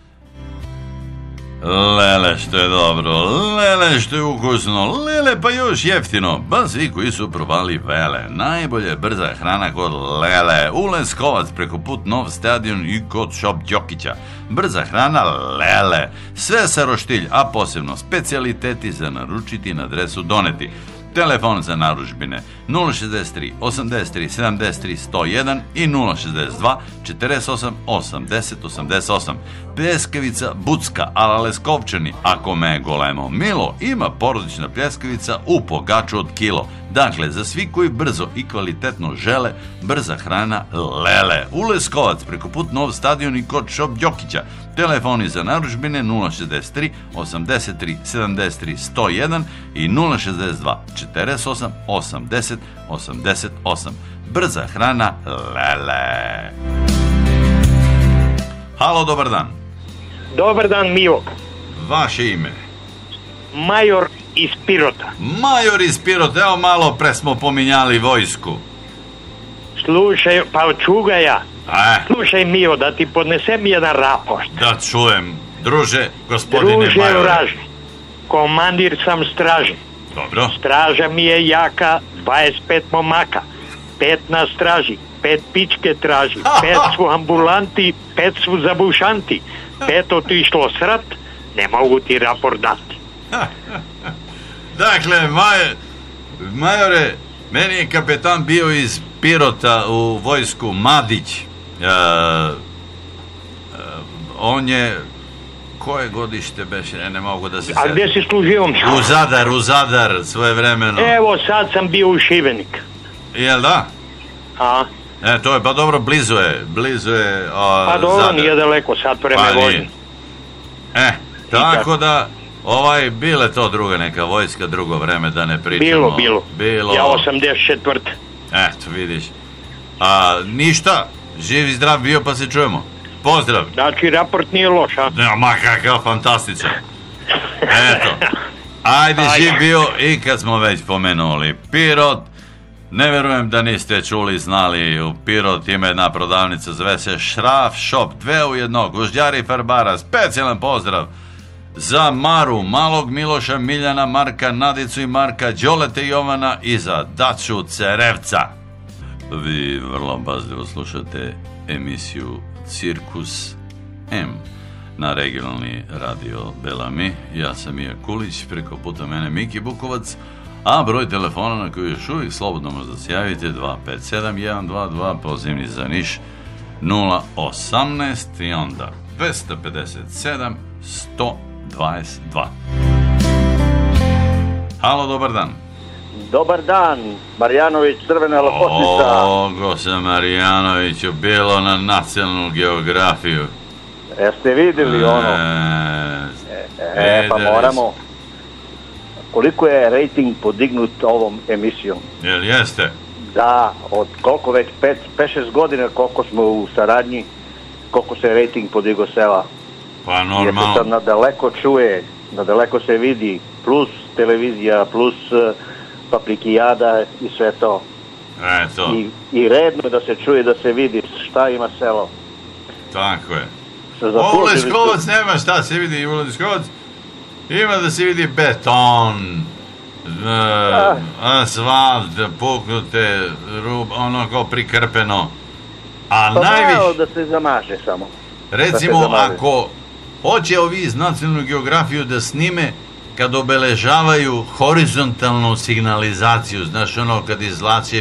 Lele što je dobro, lele što je ukusno, lele pa još jeftino, ba svi koji su probali Vele, najbolje brza hrana kod Lele, u Leskovac preko put Nov stadion i kod Shop Đokića. Brza hrana Lele, sve sa roštilj, a posebno specijaliteti za naručiti na adresu doneti. Telefon za narudžbine nula šezdeset tri osamdeset tri sedamdeset tri sto jedan i nula šezdeset dva četrdeset osam osamdeset osamdeset osam. Pljeskavica Bucka ala Leskovčani, ako me golemo milo, ima porodična pljeskavica u pogaču od kilo. Dakle, za svi koji brzo i kvalitetno žele, brza hrana Lele. U Leskovac preko put Nov stadion i kod Shop Đokića. Telefoni za narudžbine nula šezdeset tri osamdeset tri sedamdeset tri sto jedan i nula šezdeset dva četrdeset osam osamdeset osamdeset osam. Brza hrana Lele. Halo, dobar dan. Dobar dan, Mijo. Vaše ime? Major iz Pirota. Major iz Pirota, evo malo pre smo pominjali vojsku. Slušaj, pa čuga ja. E. Slušaj, Mijo, da ti podnesem jedan raport. Da čujem. Druže, gospodine Druže Majore. Druže vraži, komandir sam straže. Dobro. Straža mi je jaka, dvadeset pet momaka. Pet na straži, pet pičke traži, pet su ambulanti, pet su zabušanti. Pet otišlo srat, ne mogu ti raport dati. Dakle, maj, majore, meni je kapetan bio iz Pirota u vojsku Madić. Uh, uh, on je, koje godište beše, ne, ne mogu da se... A gdje si služio? U Zadar, u Zadar, svoje vremeno. Evo, sad sam bio u Šibenik. Jel da? A? E, to je, pa dobro, blizu je, blizu je a, Pa dobro, Zadar. Nije daleko, sad vreme pa vožnje. E, tako da, ovaj, bile to druga neka vojska, drugo vreme, da ne pričamo. Bilo, bilo. bilo. Ja osamdeset četvrte. Eto, vidiš. A, ništa, živ i zdrav bio pa se čujemo. Pozdrav. Znači, raport nije loš, a? Ne, ma kakav fantastičan. Eto. Ajde, živ bio i kad smo već pomenuli Pirot, ne verujem da niste čuli, znali, u Pirot ima jedna prodavnica, zove se Šraf Shop, dve u jednog, Gužđari Farbara, specijalan pozdrav za Maru, Malog Miloša, Miljana, Marka, Nadicu i Marka, Đolete Jovana i za Daču Cerevca. Vi vrlo pažljivo slušate emisiju Cirkus M na regionalni radio Belami. Ja sam Mija Kulić, preko puta mene Miki Bukovac, a broj telefona na koji još uvijek slobodno možda se javite dva pet sedam jedan dva dva, pozivni za Niš nula osamnaest i onda dvesta pedeset sedam sto dvadeset dva. Halo, dobar dan. Dobar dan, Marjanović, Crvena Lapotnica. O, Gose Marjanoviću, bilo na nacionalnu geografiju. Jeste vidjeli ono? E, pa moramo. Koliko je rating podignut ovom emisijom? Jel jeste? Da, od koliko već, pet, šest godina koliko smo u saradnji, koliko se rating podigao sela. Pa normalno. Jer se sad nadaleko čuje, nadaleko se vidi, plus televizija, plus Paplikijada i sve to. Eto. I, I redno je da se čuje, da se vidi šta ima selo. Tako je. U Leskovac nema šta se vidi, u Leskovac ima da se vidi beton, asfalt, puknute, ono kao prikrpeno. A pa najviše... da se zamaže samo. Recimo, ako hoće ovi iz nacionalnu geografiju da snime kad obeležavaju horizontalnu signalizaciju, znaš ono kad izlače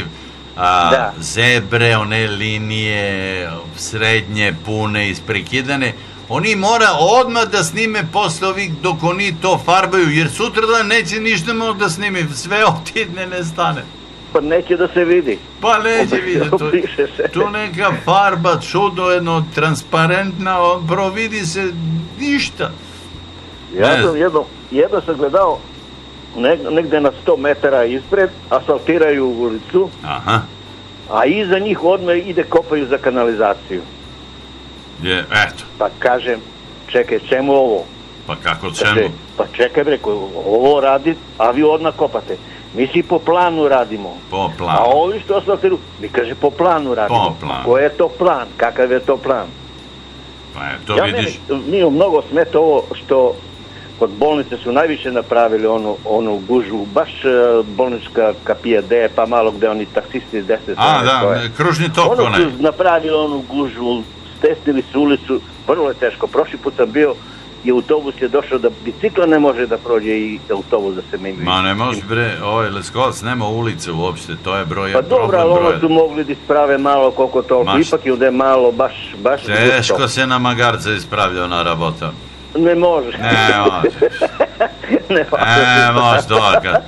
zebre, one linije srednje, pune, isprekidane, oni mora odmah da snime posle ovih dok oni to farbaju, jer sutradan neće ništa moći da snime, sve otidne ne stane. Pa neće da se vidi. Pa neće vidjeti. Tu neka farba, čudo, jedno, transparentna, providi se ništa. Ja sam jedno, jedno sam gledao negde na sto metara ispred, asfaltiraju ulicu, a iza njih odmah ide kopaju za kanalizaciju. Je, eto. Pa kažem, čekaj, čemu ovo? Pa kako čemu? Pa čekaj, breko, ovo radi, a vi odmah kopate. Mi si po planu radimo. Po planu. A ovi što asfaltiru, mi kaže po planu radimo. Po planu. Koji je to plan? Kakav je to plan? Pa je, to ja vidiš. Meni, nije mnogo smeta ovo što kod bolnice su najviše napravili onu, onu gužvu, baš bolnička kapija D, pa malo gde oni taksisti s desne strane. A, da, stoje. Kružni tok ono onaj. Ono su napravili onu gužvu, stesnili su ulicu, vrlo je teško. Prošli put sam bio i autobus je došao da bicikla ne može da prođe i autobus da se menjuje. Ma ne može bre, ovaj Leskovac nema ulice uopšte, to je broj pa problem broj. Pa dobro, ali ono su mogli da isprave malo koliko toliko, Maš... ipak je ovdje malo, baš, baš teško gusto. Se na magarca ispravlja ona rabota. Ne može. Ne može. ne može. Ne može toga.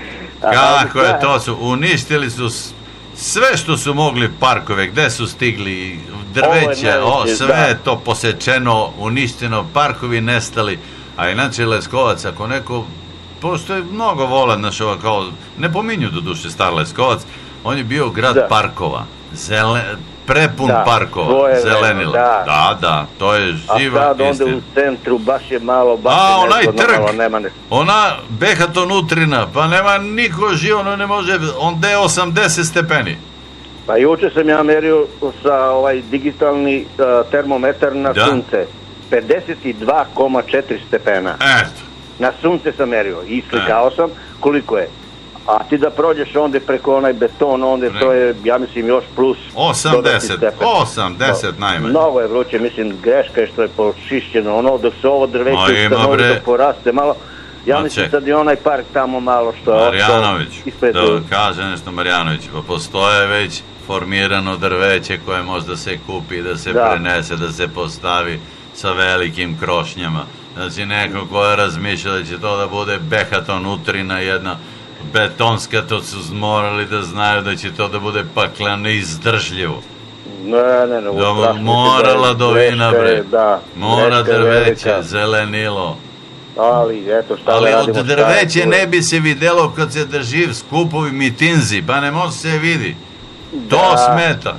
Kako je to su, uništili su sve što su mogli parkove, gde su stigli, drveće, o, sve je to posečeno, uništeno, parkovi nestali, a inače Leskovac, ako neko, pošto je mnogo volan, znaš, ovo kao, ne pominju do duše star Leskovac, on je bio grad parkova, zelen, prepun parkova, zelenila. Da, da, to je živa istina. A sad onda u centru baš je malo, baš je nešto, onaj trg, nema ne... ona Behaton utrina, pa nema niko živo, ono ne može, onda je osamdeset stepeni. Pa juče sam ja merio sa ovaj digitalni termometar na sunce, pedeset dva zarez četiri stepena. Eto. Na sunce sam merio i slikao sam koliko je. A ti da prođeš onda preko onaj beton, onda to je, ja mislim, još plus osamdeset, osamdeset najmanje. Mnogo je vruće, mislim, greška je što je počišćeno, ono, dok se ovo drveće ustanovi, dok poraste malo, ja mislim sad i onaj park tamo malo što je Marjanović, da kaže nešto Marjanović, pa postoje već formirano drveće koje možda se kupi, da se prenese, da se postavi sa velikim krošnjama. Znači, neko ko je razmišljao da će to da bude Behaton utrina jedna betonska, to su morali da znaju da će to da bude pakleno izdržljivo. Ne, ne, ne. Da mora ladovina, bre. Mora drveće, zelenilo. Ali, eto, šta Ali da radimo. od drveće ne bi se videlo kad se drži skupovi mitinzi, pa ne može se vidi. To smeta.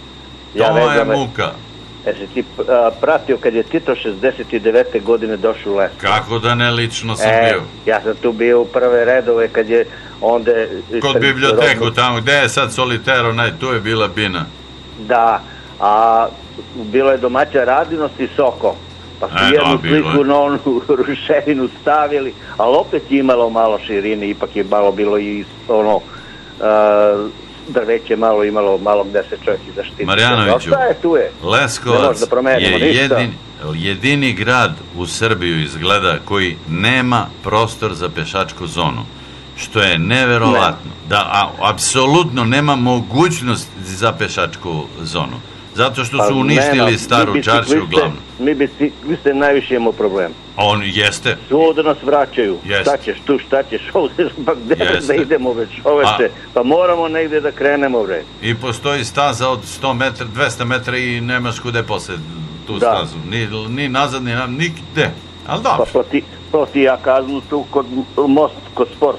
To je muka. Jesi ti pratio kad je Tito šezdeset devete godine došao u Leskovac? Kako da ne, lično sam bio. Ja sam tu bio u prve redove kad je onda... Kod biblioteku tamo, gde je sad Solitero, tu je bila bina. Da, a bilo je domaća radinost i Soko. Pa su jednu sliku na onu ruševinu stavili, ali opet je imalo malo širine, ipak je malo bilo i ono... drveće malo imalo, malo gde se čovjek i zaštiti. Marjanoviću, Leskovac je jedini grad u Srbiju izgleda koji nema prostor za pešačku zonu, što je neverovatno. Da, apsolutno nema mogućnost za pešačku zonu. Zato što su uništili staru čaršiju glavnu. Mi bicikliste najviše imamo problem. On jeste. Svuda nas vraćaju. Šta ćeš tu, šta ćeš ovdje, pa gde da idemo već čoveče? Pa moramo negdje da krenemo već. I postoji staza od sto metara, dvesta metara i nemaš kude posle tu stazu. Ni nazad, ni nam, nikde. Ali dobro. Pa proti ja kaznu tu kod most, kod sport.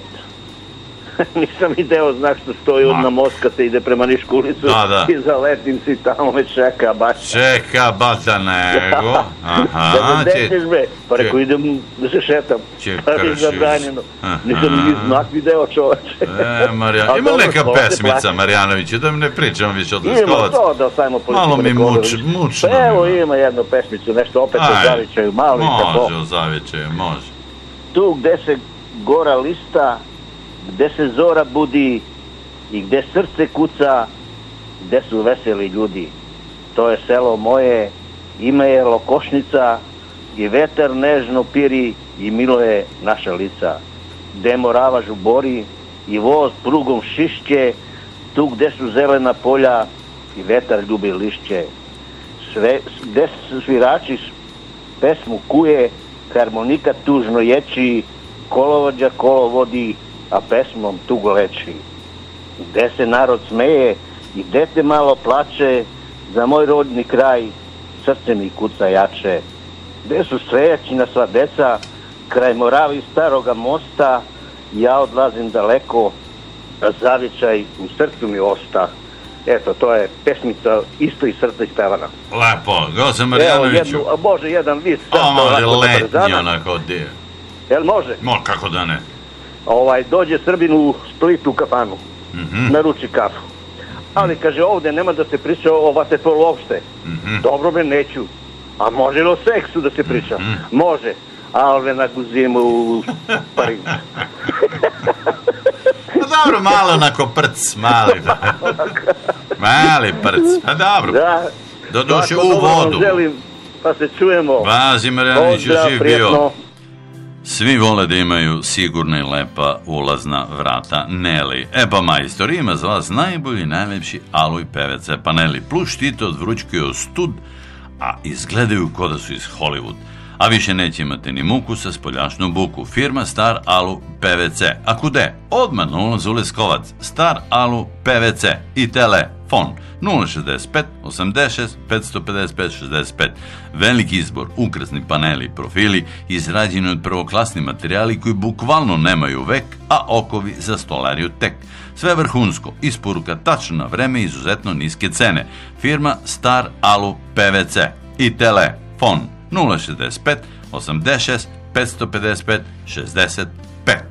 Nisam ideo, znak što stoji od na most kad se ide prema Nišku ulicu i zaletim si tamo me čeka baš. Čeka bata nego. Aha. Da me deseš be, pa reko idem da se šetam. Pa mi zabranjeno. Nisam ni znak video čoveče. E, Marjanović, ima neka pesmica Marjanović, da mi ne pričam više od Leskovac. Ima to da ostavimo politiku. Malo mi mučno. Pa evo ima jednu pesmicu, nešto opet o Zavičaju. Može o Zavičaju, može. Tu gde se gora lista, gde se zora budi i gde srce kuca, gde su veseli ljudi. To je selo moje, ime je Lokošnica i vetar nežno piri i miluje naša lica. Gde morava žubori i voz prugom šišće, tu gde su zelena polja i vetar ljubi lišće. Sve, gde su svirači pesmu kuje, harmonika tužno ječi, kolovođa kolo vodi, a pesmom tugo leči. Gde se narod smeje i dete malo plače, za moj rodni kraj srce mi kuca jače. Gde su srećina sva deca, kraj Moravi staroga mosta, ja odlazim daleko, a Zavičaj u srcu mi osta. Eto, to je pesmica isto iz srca ispevana. Lepo, Goza Marjanoviću. Evo, može jedan vis. O, može letnji onako dio. Jel može? Mo, kako da ne. Ovaj, dođe Srbin u Splitu u kafanu, mm-hmm. naruči kafu. Ali, kaže, ovdje nema da se priča o vaterpolu uopšte. Mm-hmm. Dobro me, neću. A može li o seksu da se priča? Mm-hmm. Može. Ali na guzimu u Parizu. Dobro, malo onako prc, mali. Mali prc, pa dobro. Da. Doduše u vodu. Želim, pa se čujemo. Vazi Marjanoviću, živ bio. Svi vole da imaju sigurna i lepa ulazna vrata Neli. E pa majstor, ima za vas najbolji, najlepši Aloj P V C paneli. Plus štite od vrućke i ostud, a izgledaju ko da su iz Hollywood. A više neće imati ni muku sa spoljašnu buku. Firma Star Alu P V C. A kude? Odmah na ulazu u Leskovac. Star Alu P V C i telefon nula šezdeset pet osamdeset šest petsto pedeset pet šezdeset pet. Veliki izbor, ukrasni paneli i profili, izrađeni od prvoklasni materijali koji bukvalno nemaju vek, a okovi za stolariju tek. Sve vrhunsko, isporuka tačno na vreme i izuzetno niske cene. Firma Star Alu P V C i telefon nula šezdeset pet osamdeset šest petsto pedeset pet šezdeset pet.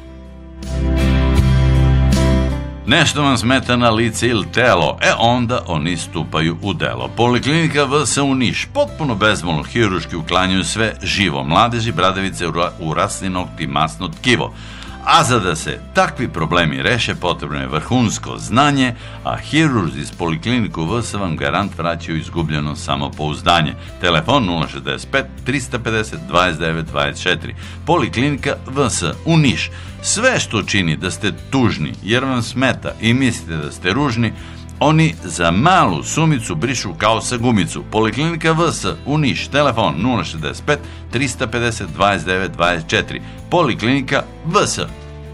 Nešto vam smeta na lice ili telo, e onda oni stupaju u delo. Poliklinika V S u Niš potpuno bezbolno hiruški uklanjaju sve živo, mladeži, bradavice, urasli nokti, masno tkivo. A za da se takvi problemi reše, potrebno je vrhunsko znanje, a hirurzi iz Polikliniku V S vam garant vraćaju izgubljeno samopouzdanje. Telefon nula šezdeset pet trista pedeset dvadeset devet dvadeset četiri. Poliklinika V S u Niš. Sve što čini da ste tužni jer vam smeta i mislite da ste ružni, oni za malu sumicu brišu kao sa gumicu. Poliklinika V S u Niš, telefon nula šezdeset pet trista pedeset dvadeset devet dvadeset četiri. Poliklinika V S.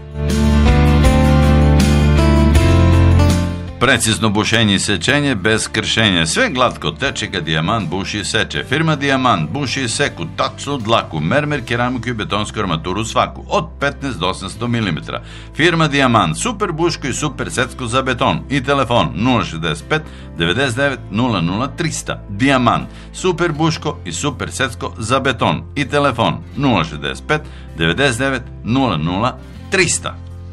Precizno bušenje i sečenje bez kršenja. Sve glatko teče kad Dijamant buši i seče. Firma Dijamant buši i seku tačnu dlaku, mermer, keramiku i betonsku armaturu svaku. Od petnaest do osamsto milimetara. Firma Dijamant, super buško i super secko za beton. I telefon nula šezdeset pet devedeset devet nula nula trista. Dijamant, super buško i super secko za beton. I telefon nula šezdeset pet devedeset devet nula nula trista.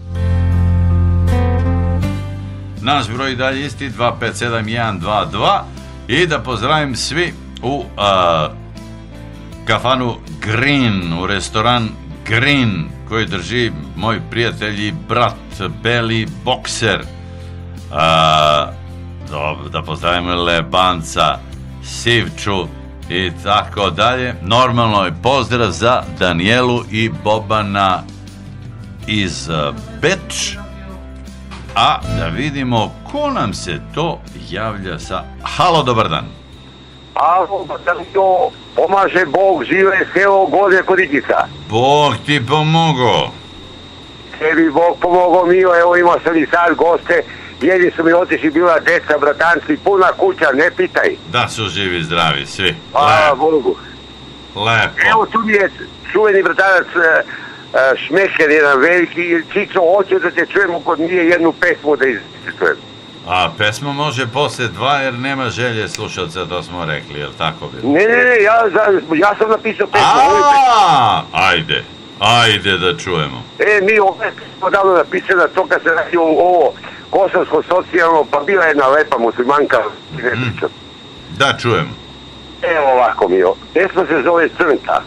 Naš broj i dalje isti dva pet sedam jedan dva dva i da pozdravim svi u a, kafanu Green, u restoran Green koji drži moj prijatelj i brat Beli Bokser. A, dobro, da pozdravimo Lebanca, Sivču i tako dalje. Normalno je pozdrav za Danijelu i Bobana iz Beč. A da vidimo ko nam se to javlja sa Halo, dobar dan. Alo, pa da mi to pomaže Bog, žive selo Gornja Koritica. Bog ti pomogao. Tebi Bog pomogao, Mio, evo imao sam i sad goste, jedni su mi otišli, bila deca, bratanci, puna kuća, ne pitaj. Da su živi, zdravi, svi. Hvala Bogu. Lepo. Evo tu mi je čuveni bratanac Šmeker, jedan veliki, Čico, hoće da te čujemo kod nije jednu pesmu da izčujem. A pesma može posle dva jer nema želje slušalca, to smo rekli, je li tako bilo? Ne, ne, ne, ja, ja sam napisao pesmu. Aaaa, ajde, ajde da čujemo. E, mi ovdje smo davno napisali to kad se radi ovo kosovsko socijalno, pa bila jedna lepa muslimanka. Mm. Da čujemo. Evo ovako, Mio, pesma se zove Crnka.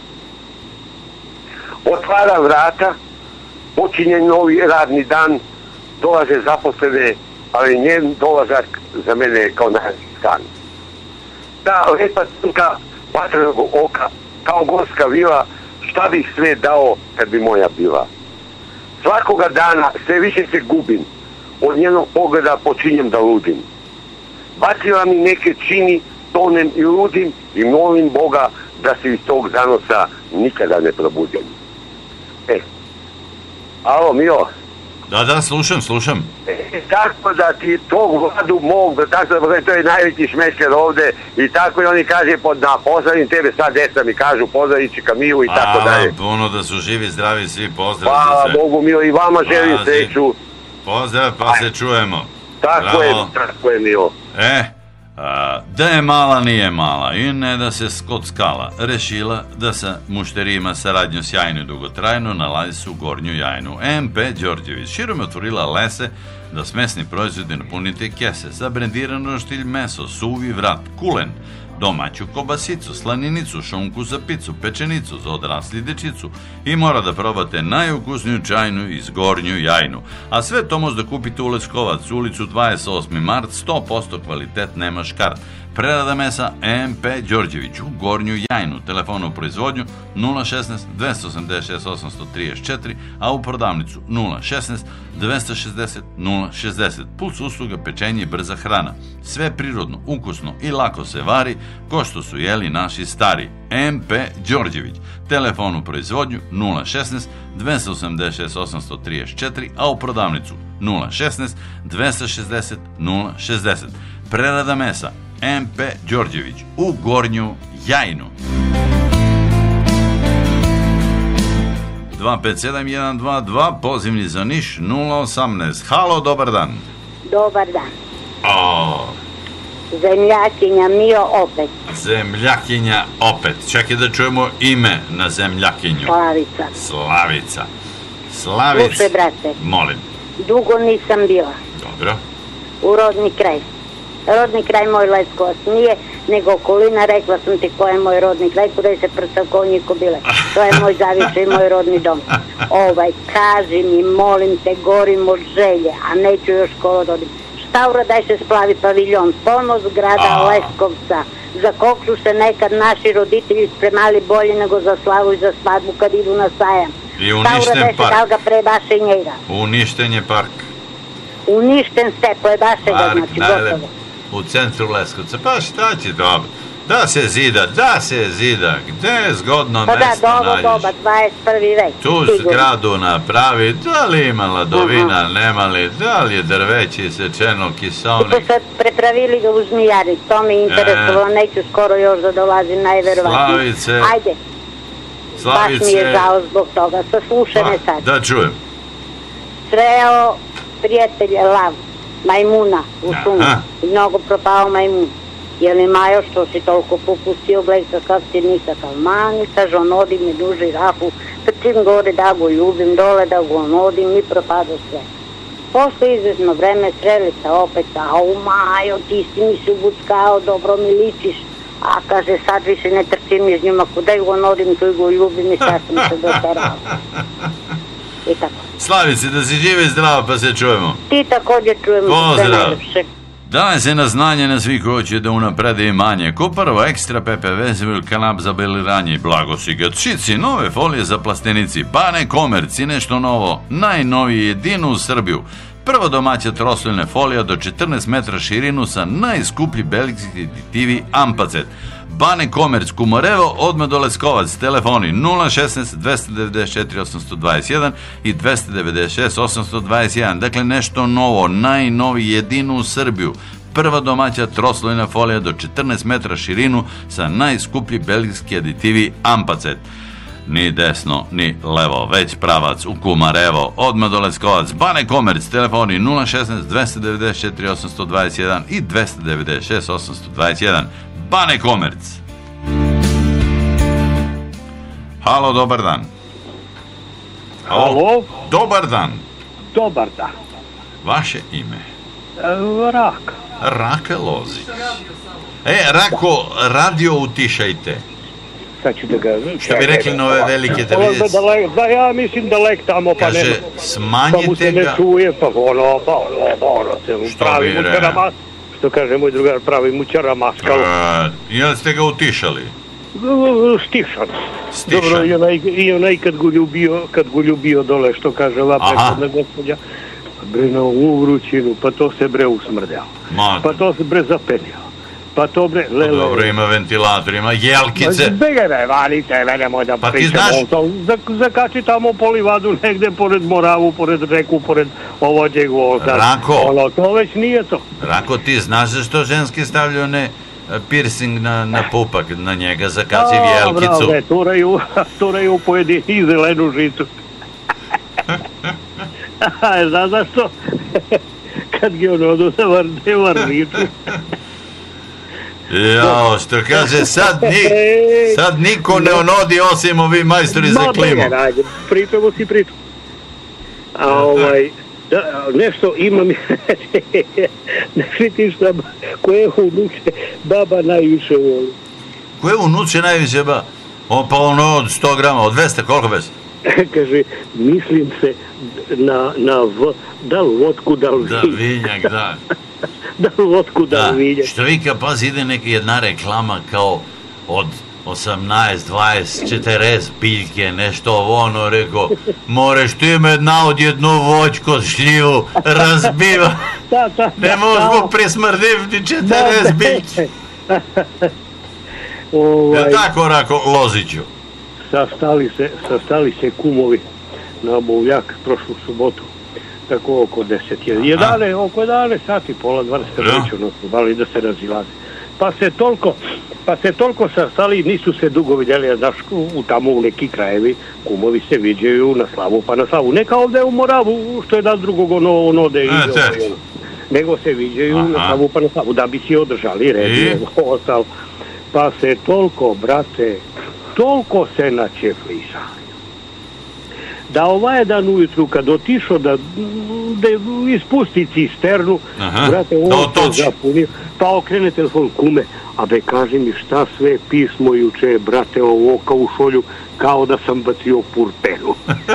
Otvara vrata, počinje novi radni dan, dolaze zaposlene, ali njen dolazak za mene je kao najveći san. Ta lepa crnka vatrenog oka, kao gorska vila, šta bih sve dao kad bi moja bila. Svakoga dana sve više se gubim, od njenog pogleda počinjem da ludim. Bacila mi neke čini, tonem i ludim i molim Boga da se iz tog zanosa nikada ne probudim. E, alo, Mio. Da, da, slušam, slušam. E, tako da ti tog Vladu mog, tako da to je najveći Šmeker ovde i tako i oni kaže pod na pozdravim tebe, sad deca mi kažu pozdravim Čika Miju i tako dalje. A, puno da su živi, zdravi svi, pozdrav za sve. Hvala Bogu, Mio, i vama želim sreću. Pozdrav, pa se čujemo. Tako je, tako je, Mio. E, a, da je mala nije mala i ne da se skockala, rešila da sa mušterijima saradnju sjajnu i dugotrajnu nalazi su Gornju Jajnu. em pe Đorđević širom je otvorila lese da s mesni proizvodi napunite kese, sa brendirano štilj meso, suvi vrat, kulen, domaću kobasicu, slaninicu, šunku za picu, pečenicu za odrasli dečicu i mora da probate najukusniju čajnu iz Gornju Jajnu. A sve to možda kupite u Leskovac, ulicu dvadeset osmi mart, sto posto kvalitet nema škart. Prerada mesa em pe Đorđević u Gornju Jajnu, telefon u proizvodnju nula šesnaest dvesta osamdeset šest osamsto trideset četiri, a u prodavnicu nula šesnaest dvesta šezdeset nula šezdeset. Puls usluga, pečenje i brza hrana. Sve prirodno, ukusno i lako se vari, ko što su jeli naši stari. em pe Đorđević, telefon u proizvodnju nula šesnaest dvesta osamdeset šest osamsto trideset četiri, a u prodavnicu nula šesnaest dvesta šezdeset nula šezdeset. Prerada mesa em pe Đorđević u Gornju Jajnu. dva pet sedam jedan dva dva, pozivni za Niš nula osamnaest. Halo, dobar dan. Dobar dan. O, Zemljakinja Mio opet. Zemljakinja opet. Čekaj da čujemo ime na zemljakinju. Slavica. Slavica. Slavica. Slušaj, brate. Molim. Dugo nisam bila. Dobro. U rodni kraj. Rodni kraj moj Leskovac nije, nego okolina, rekla sam ti ko je moj rodni kraj, kudaj se prsa konjiku bile. To je moj zavičaj, moj rodni dom. Ovaj, kaži mi, molim te, gorim od želje, a neću još kolo dodim. Šta uradaj se splavi paviljon, ponos grada Leskovca, za kog su se nekad naši roditelji spremali bolje nego za slavu i za svadbu kad idu na sajam. I uništen park. Da li ga prebaše njega? Uništen je park. Uništen ste, prebaše ga, znači gotovo. U centru Leskovca, pa šta će dobro? Da se zida, da se zida, gde je zgodno pa mesto da, nađeš? doba, dvadeset prvi vek. Tu zgradu napravi, da li ima ladovina, uh-huh. nema li, da li je drveće isečeno, kiselnik? I to sad prepravili ga u Zmijari, to mi interesovalo, e... neću skoro još da dolazim, najverovatnije. Slavice, ajde, Slavice, baš mi je žao zbog toga, saslušaj me sad. Da čujem. Sreo prijatelje lav, majmuna u šumu, i mnogo propao majmun. Je li Majo što si toliko popustio, gledaj kakav si nikakav mani, kaže on odi mi duži rafu, trčim gore da go ljubim, dole da go onodim i propado sve. Posle izvesno vreme sreli se opet, a u Majo ti si mi se ubuckao, dobro mi ličiš, a kaže sad više ne trčim iz njima, kudaj go onodim, tu go ljubim i sad sam se doterao. I tako. Slavice, da si živi zdravo pa se čujemo. Ti također čujemo. Pozdrav. Daje se na znanje na svi ko će da unaprede imanje. Ko prvo ekstra P P V, zvil kanap za beliranje, blagosi gatšici, nove folije za plastenici, pane komerci, nešto novo, najnoviji jedino u Srbiju. Prva domaća troslojna folija do četrnaest metara širinu sa najskuplji belgijski aditivi Ampacet. Bane Komerc Kumorevo, odmah do Leskovac, telefoni nula šesnaest dvesta devedeset četiri osamsto dvadeset jedan i dvesta devedeset šest osamsto dvadeset jedan. Dakle, nešto novo, najnoviji, jedino u Srbiju. Prva domaća troslojna folija do četrnaest metara širinu sa najskuplji belgijski aditivi Ampacet. Ni desno, ni levo, već pravac u Kumarevo, odmah do Leskovac. Bane Komerc, telefoni nula šesnaest dvesta devedeset četiri osamsto dvadeset jedan i dvesta devedeset šest osamsto dvadeset jedan. Bane Komerc. Halo, dobar dan. Halo. Halo. Dobar dan. Dobar dan. Vaše ime? E, Rak. Raka Lozić. E, Rako, radio utišajte. Sad ću da ga... Što bi rekli nove velike televizije? Da, ja mislim dalek tamo, pa kaže, ne... smanjite pa mu se ne ga... čuje, pa ono, pa ono, ono, se pravi mućara mas... Što kaže moj drugar, pravi mućara maskalo. E, jel ste ga utišali? Stišan. Stišan. Dobro, i onaj, i onaj kad go ljubio, kad go ljubio dole, što kaže ova prethodna gospođa, bre na ovu vrućinu, pa to se bre usmrdjao. Pa to se bre zapenjao. Pa to bre, lele... Dobro, ima ventilator, ima jelkice. Bege ne, valite, ne, nemoj da pa pričamo o tom. Zakači tamo po livadu negde, pored Moravu, pored reku, pored ovođe gvoza. Rako. Ono, to već nije to. Rako, ti znaš zašto ženski stavljaju ne piercing na, na pupak, na njega zakači jelkicu. Bravo, turaju, turaju pojedini i zelenu žicu. Znaš zašto? Kad gi on odu da varne varniču. Jao, što kaže, sad, ni, sad niko ne onodi osim ovi majstori za klimu. Ma, ajde, pričamo si pričamo. A ovaj, da, nešto imam, ne vidiš da, koje unuče baba najviše voli. Koje unuče najviše baba? On pa ono od sto grama, od dvesta, koliko bez? Kaže, mislim se na, na v, da li vodku, da li da, vinjak, da. Da li vodku, da, da li vinjak. Što vika, pazi, ide neka jedna reklama kao od osamnaest, dvadeset, četrdeset biljke, nešto ovo, ono, rekao, moreš ti me naud jednu voćko šljivu, razbiva, da, da, ne možemo presmrditi četrdeset biljke. Ovaj, je tako, Rako Loziću? Sastali se, sastali se kumovi na Buvljak prošlu subotu, tako oko deset, jedane, oko jedanaest sati, pola dvadeset, već ono su dali da se razilaze. Pa se toliko, pa se toliko sastali, nisu se dugo vidjeli, znaš, u tamo u neki krajevi, kumovi se viđaju na slavu, pa na slavu. Neka ovdje u Moravu, što je da drugog ono, ono da ide, ono, nego se viđaju Aha. na slavu, pa na slavu, da bi si održali red i ovo ostalo. Pa se toliko, brate, toliko se načeflisali. Da ovaj dan ujutru kad otišao da, da ispusti cisternu, Aha, brate, on se zapunio, pa okrene telefon, kume, a be kaži mi šta sve pismo juče, brate, ovo kao u šolju, kao da sam bacio purpenu.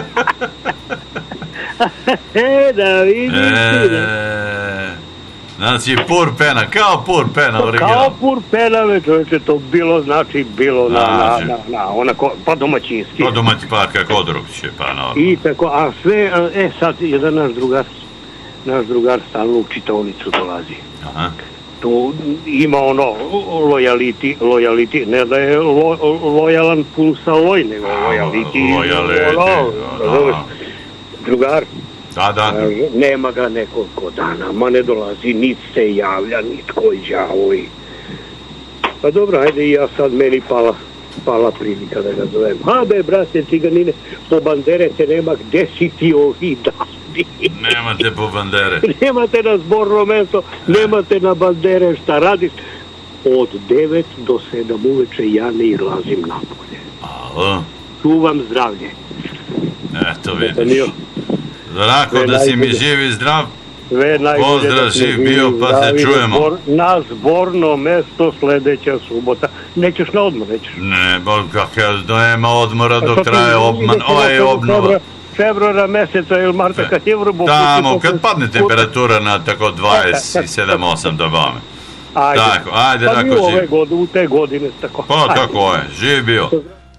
E, da vidiš ti, da. Znači, purpena, kao purpena original. Kao purpena, već čovječe, to bilo, znači, bilo na, na, na, na, onako, pa domaćinski. Pa domaći, pa kako drugče, pa normalno. I tako, a sve, e, sad, jedan naš drugar, naš drugar stalno u čitaonicu dolazi. Aha. Tu ima ono, lojaliti, lojaliti, ne da je lo, lojalan pun sa loj, nego lojaliti. Lojaliti, ono, drugar. Da, da. Nema ga nekoliko dana, ma ne dolazi, nit se javlja, nitko đavo i... Pa dobro, hajde i ja sad, meni pala, pala prilika da ga zovem. Ha be, brate, ciganine, po bandere te nema, gde si ti ovi dani? Nemate po bandere. Nemate na zborno mesto, nemate na bandere, šta radiš? Od devet do sedam uveče ja ne izlazim napolje. Aha. Čuvam zdravlje. Eto vidiš. Rako, da si mi živ i zdrav, pozdrav, živ bio, pa se čujemo. Zbor, na zborno mesto sljedeća subota. Nećeš na odmor, nećeš? Ne, bol kakav, nema odmora dok traje obman, ovaj obnova. Februara meseca ili marta kad je vrbo... Tamo, kad padne temperatura na tako dvadeset sedam osam do bome. Ajde, tako, ajde, pa Rako, mi u ove živ. godine, u te godine, tako. Pa tako je, živ bio.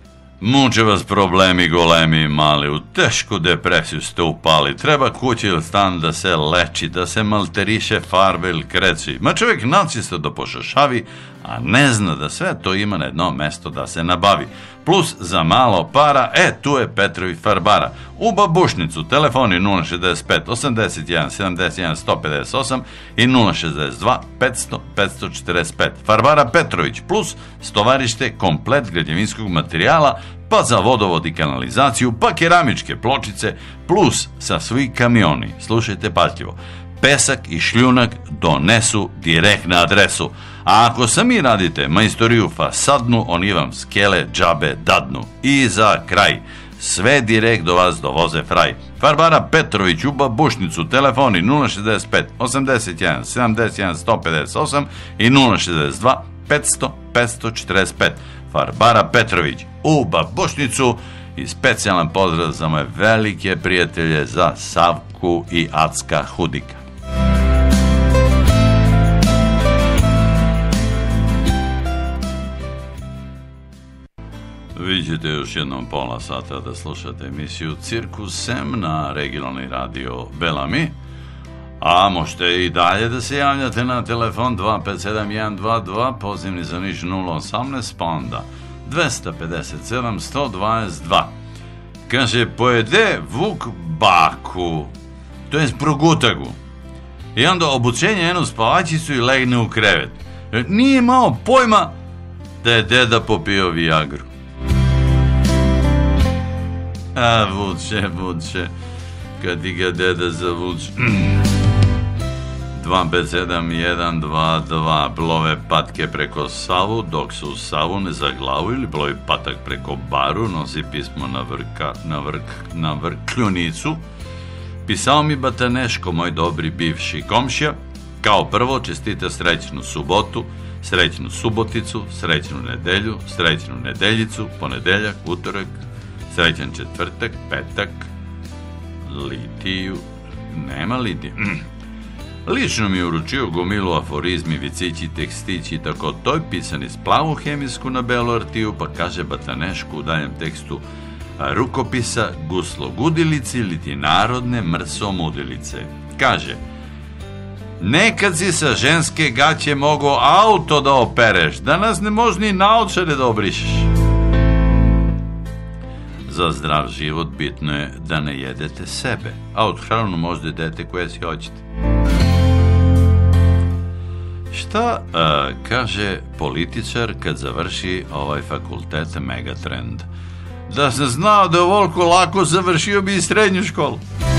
Muče vas problemi golemi mali, u tešku depresiju ste upali, treba kući ili stan da se leči, da se malteriše farbe ili kreci. Ma čovjek načisto da pošašavi, a ne zna da sve to ima na jedno mesto da se nabavi. Plus za malo para, e, tu je Petrović Farbara. U Babušnicu, telefoni nula šezdeset pet osamdeset jedan sedamdeset jedan sto pedeset osam i nula šezdeset dva petsto petsto četrdeset pet. Farbara Petrović plus stovarište, komplet građevinskog materijala, pa za vodovod i kanalizaciju, pa keramičke pločice, plus sa svi kamioni. Slušajte pažljivo. Pesak i šljunak donesu direkt na adresu. A ako sami radite majstoriju fasadnu, oni vam skele džabe dadnu. I za kraj, sve direkt do vas dovoze fraj. Farbara Petrović u Babušnicu, telefoni nula šezdeset pet osamdeset jedan sedamdeset jedan sto pedeset osam i nula šezdeset dva petsto petsto četrdeset pet. Farbara Petrović u Babušnicu i specijalan pozdrav za moje velike prijatelje, za Savku i Acka Hudika. Vi ćete još jednom pola sata da slušate emisiju Cirkus Sem na regionalni radio Belami, a možete i dalje da se javljate na telefon dva pet sedam jedan dva dva, pozivni za Niš nula osamnaest, pa onda dvesta pedeset sedam sto dvadeset dva. Kaže, pojede Vuk baku, to je progutagu, i onda obučenje jednu spavačicu i legne u krevet. Nije imao pojma da je deda popio Viagru. A, vuče, vuče, kad ti ga deda zavuče. dva pet sedam jedan dva dva, plove patke preko Savu, dok su u Savu ne za glavu, ili plovi patak preko Baru, nosi pismo na, vrka, na, vrk, na vrkljunicu. Pisao mi Bataneško, moj dobri bivši komšija, kao prvo čestita srećnu subotu, srećnu suboticu, srećnu nedelju, srećnu nedeljicu, ponedeljak, utorak, srećan četvrtak, petak, litiju, nema litije. Lično mi je uručio gomilu aforizmi, vicići, tekstići, tako toj pisani s plavu hemijsku na belu artiju, pa kaže Batanešku u daljem tekstu rukopisa guslo gudilici ili ti narodne mrso mudilice. Kaže, nekad si sa ženske gaće mogao auto da opereš, danas ne možeš ni naočare da obrišeš. Za zdrav život bitno je da ne jedete sebe, a od hranu možda jedete koje si hoćete. Šta a, kaže političar kad završi ovaj fakultet Megatrend? Da sam znao da je ovoliko lako, završio bi i srednju školu.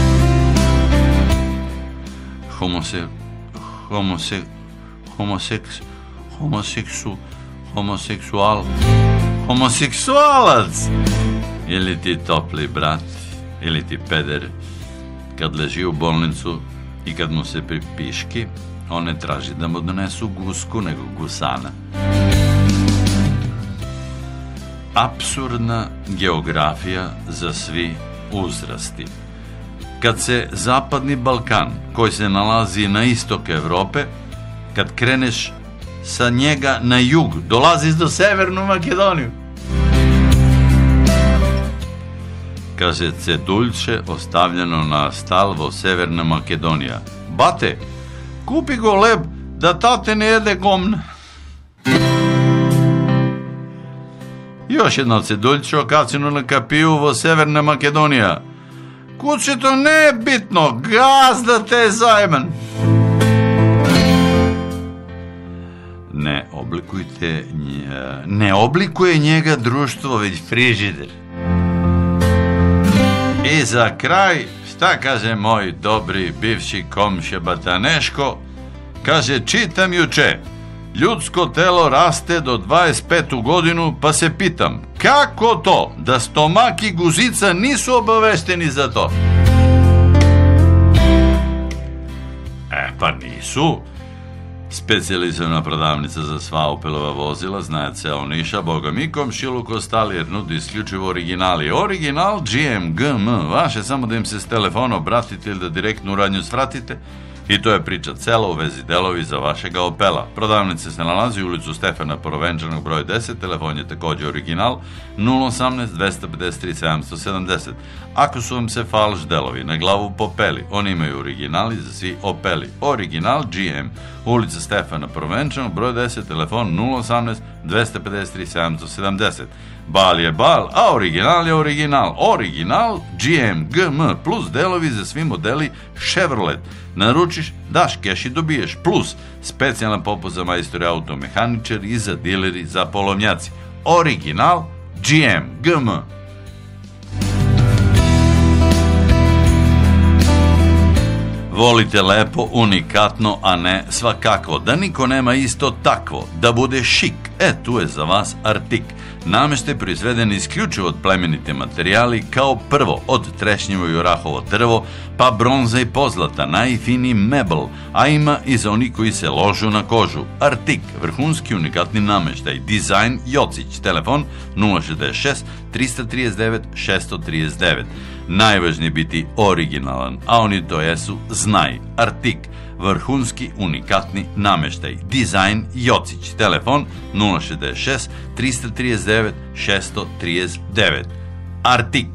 Homose, homose, homoseks, homoseksu, homoseksual, homoseksualac. Ili ti topli brat, ili ti peder, kad leži u bolnicu i kad mu se pripiški, on ne traži da mu donesu gusku, nego gusana. Apsurdna geografija za svi uzrasti. Kad se Zapadni Balkan, koji se nalazi na istok Evrope, kad kreneš sa njega na jug, dolaziš do Severnu Makedoniju. Kaže, ceduljče ostavljeno na stalvo Severna Makedonija. Bate, kupi go leb da tate ne jede gomna. Još jedno ceduljče okacino na kapiju vo Severna Makedonija. Kud će to nebitno, gazda te zajman. Ne oblikujte, ne oblikuje njega društvo, već frižider. I za kraj, šta kaže moj dobri bivši komšija Bataneško? Kaže, čitam juče, ljudsko telo raste do dvadeset petu godinu, pa se pitam, kako to da stomak i guzica nisu obavešteni za to? E, pa nisu. Specijalizovana prodavnica za sva Opelova vozila, znaje ceo Niša, boga mi komšiluk ostali jer nudi isključivo originali. Original G M G M, vaše samo da im se s telefona obratite ili da direktnu radnju svratite I to je priča cela u vezi delovi za vašega Opela. Prodavnica se nalazi u ulicu Stefana Provenčanog broj deset, telefon je također original nula osamnaest dvesta pedeset tri sedamsto sedamdeset. Ako su vam se falš delovi na glavu popeli, oni imaju originali za svi Opeli. Original G M, ulica Stefana Provenčanog broj deset, telefon nula osamnaest dvesta pedeset tri sedamsto sedamdeset. Bal je bal, a original je original. Original G M G M plus delovi za svi modeli Chevrolet. Naručiš, daš keš i dobiješ, plus specijalan popust za majstore automehaničari i za dileri za polovnjaci. Original G M G M. Volite lepo, unikatno, a ne svakako. Da niko nema isto takvo, da bude šik. E, tu je za vas Artik. Nameštaj proizveden isključivo od plemenite materijali, kao prvo od trešnjevo i orahovo drvo, pa bronza i pozlata, najfiniji mebel, a ima i za oni koji se ložu na kožu. Artik, vrhunski unikatni nameštaj, dizajn Jocić, telefon nula šezdeset šest trista trideset devet šesto trideset devet. Najvažnije biti originalan, a oni to jesu, znaj. Artik, vrhunski unikatni nameštaj, dizajn Jocić, telefon nula šezdeset šest trista trideset devet šesto trideset devet. Artik.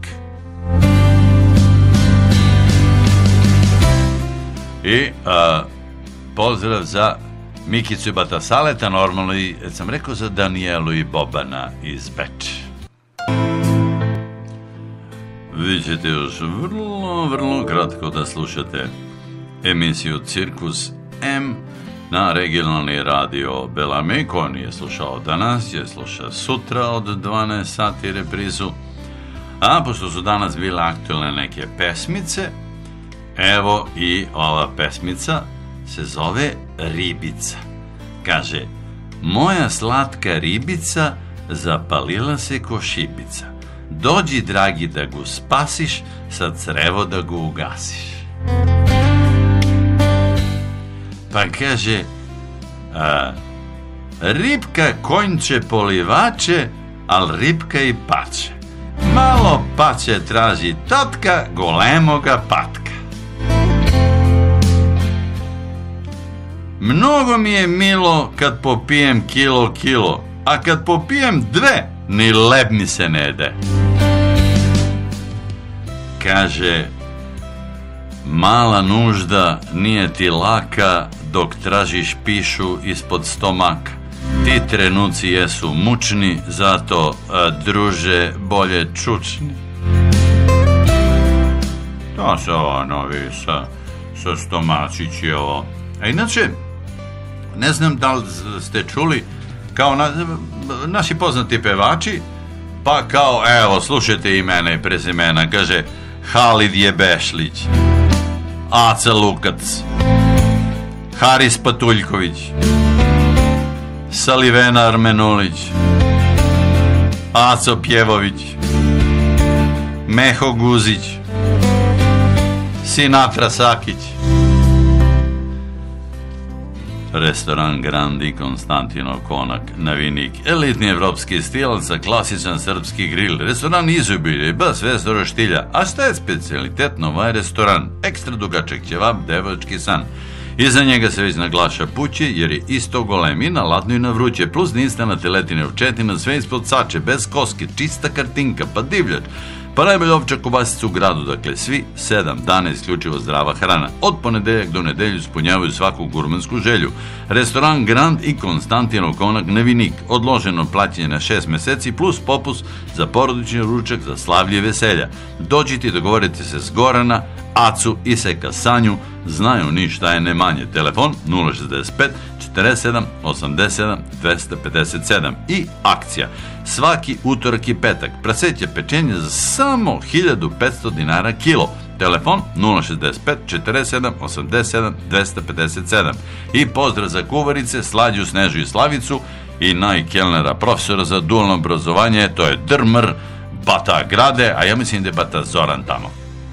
I a, pozdrav za Mikicu i Batasaleta, normalno i sam rekao za Danijelu i Bobana iz Beča. Vi ćete još vrlo, vrlo kratko da slušate emisiju Cirkus M na regionalni radio Belame. Ko nije slušao danas, je sluša sutra od dvanaest sati reprizu. A pošto su danas bile aktualne neke pesmice, evo i ova pesmica se zove Ribica. Kaže, moja slatka ribica zapalila se ko šibica. Dođi, dragi, da gu spasiš, sa crevo da gu ugasiš. Pa kaže, a, ribka konjče polivače, al ribka i pače. Malo pače traži tatka, golemoga patka. Mnogo mi je milo kad popijem kilo kilo, a kad popijem dve, ni leb mi se ne de. Kaže, mala nužda nije ti laka dok tražiš pišu ispod stomaka. Ti trenuci jesu mučni, zato, a, druže, bolje čučni. To se ovo novi sa, sa stomačići ovo. A inače, ne znam da li ste čuli, kao na, naši poznati pevači, pa kao, evo, slušajte imena i prezimena, kaže Halid Jebešlić, Aca Lukac, Haris Patuljković, Salivena Armenulić, Aco Pjevović, Meho Guzić, Sinatra Sakić. Restoran Grandi Konstantinov Konak na Vinik. Elitni evropski stil za klasičan srpski grill. Restoran izobilje, ba sve do roštilja. A šta je specialitet ovaj restoran? Ekstra dugačak ćevap, devočki san. Iza njega se već naglaša puće, jer je isto golem i na ladno i na vruće, plus nistana teletine ovčetina, sve ispod sače, bez koske, čista kartinka, pa divljač. Pa najbolja ovča kobasica u gradu, dakle svi sedam dana isključivo zdrava hrana. Od ponedeljak do nedelju ispunjavaju svaku gurmansku želju. Restoran Grand i Konstantinov Konak na Vinik. Odloženo plaćanje na šest meseci plus popust za porodični ručak za slavlje i veselja. Dođite i dogovorite se s Gorana, Acu i Seka Sanju, znaju ni šta je ne manje. Telefon nula šezdeset pet četrdeset sedam osamdeset sedam dvesta pedeset sedam. I akcija. Svaki utorak i petak praseće pečenje za samo hiljadu petsto dinara kilo. Telefon nula šezdeset pet četrdeset sedam osamdeset sedam dvesta pedeset sedam. I pozdrav za kuvarice, Slađu, Snežu i Slavicu i najkelnera profesora za dualno obrazovanje, to je Drmr Bata Grade, a ja mislim da je Bata Zoran tamo.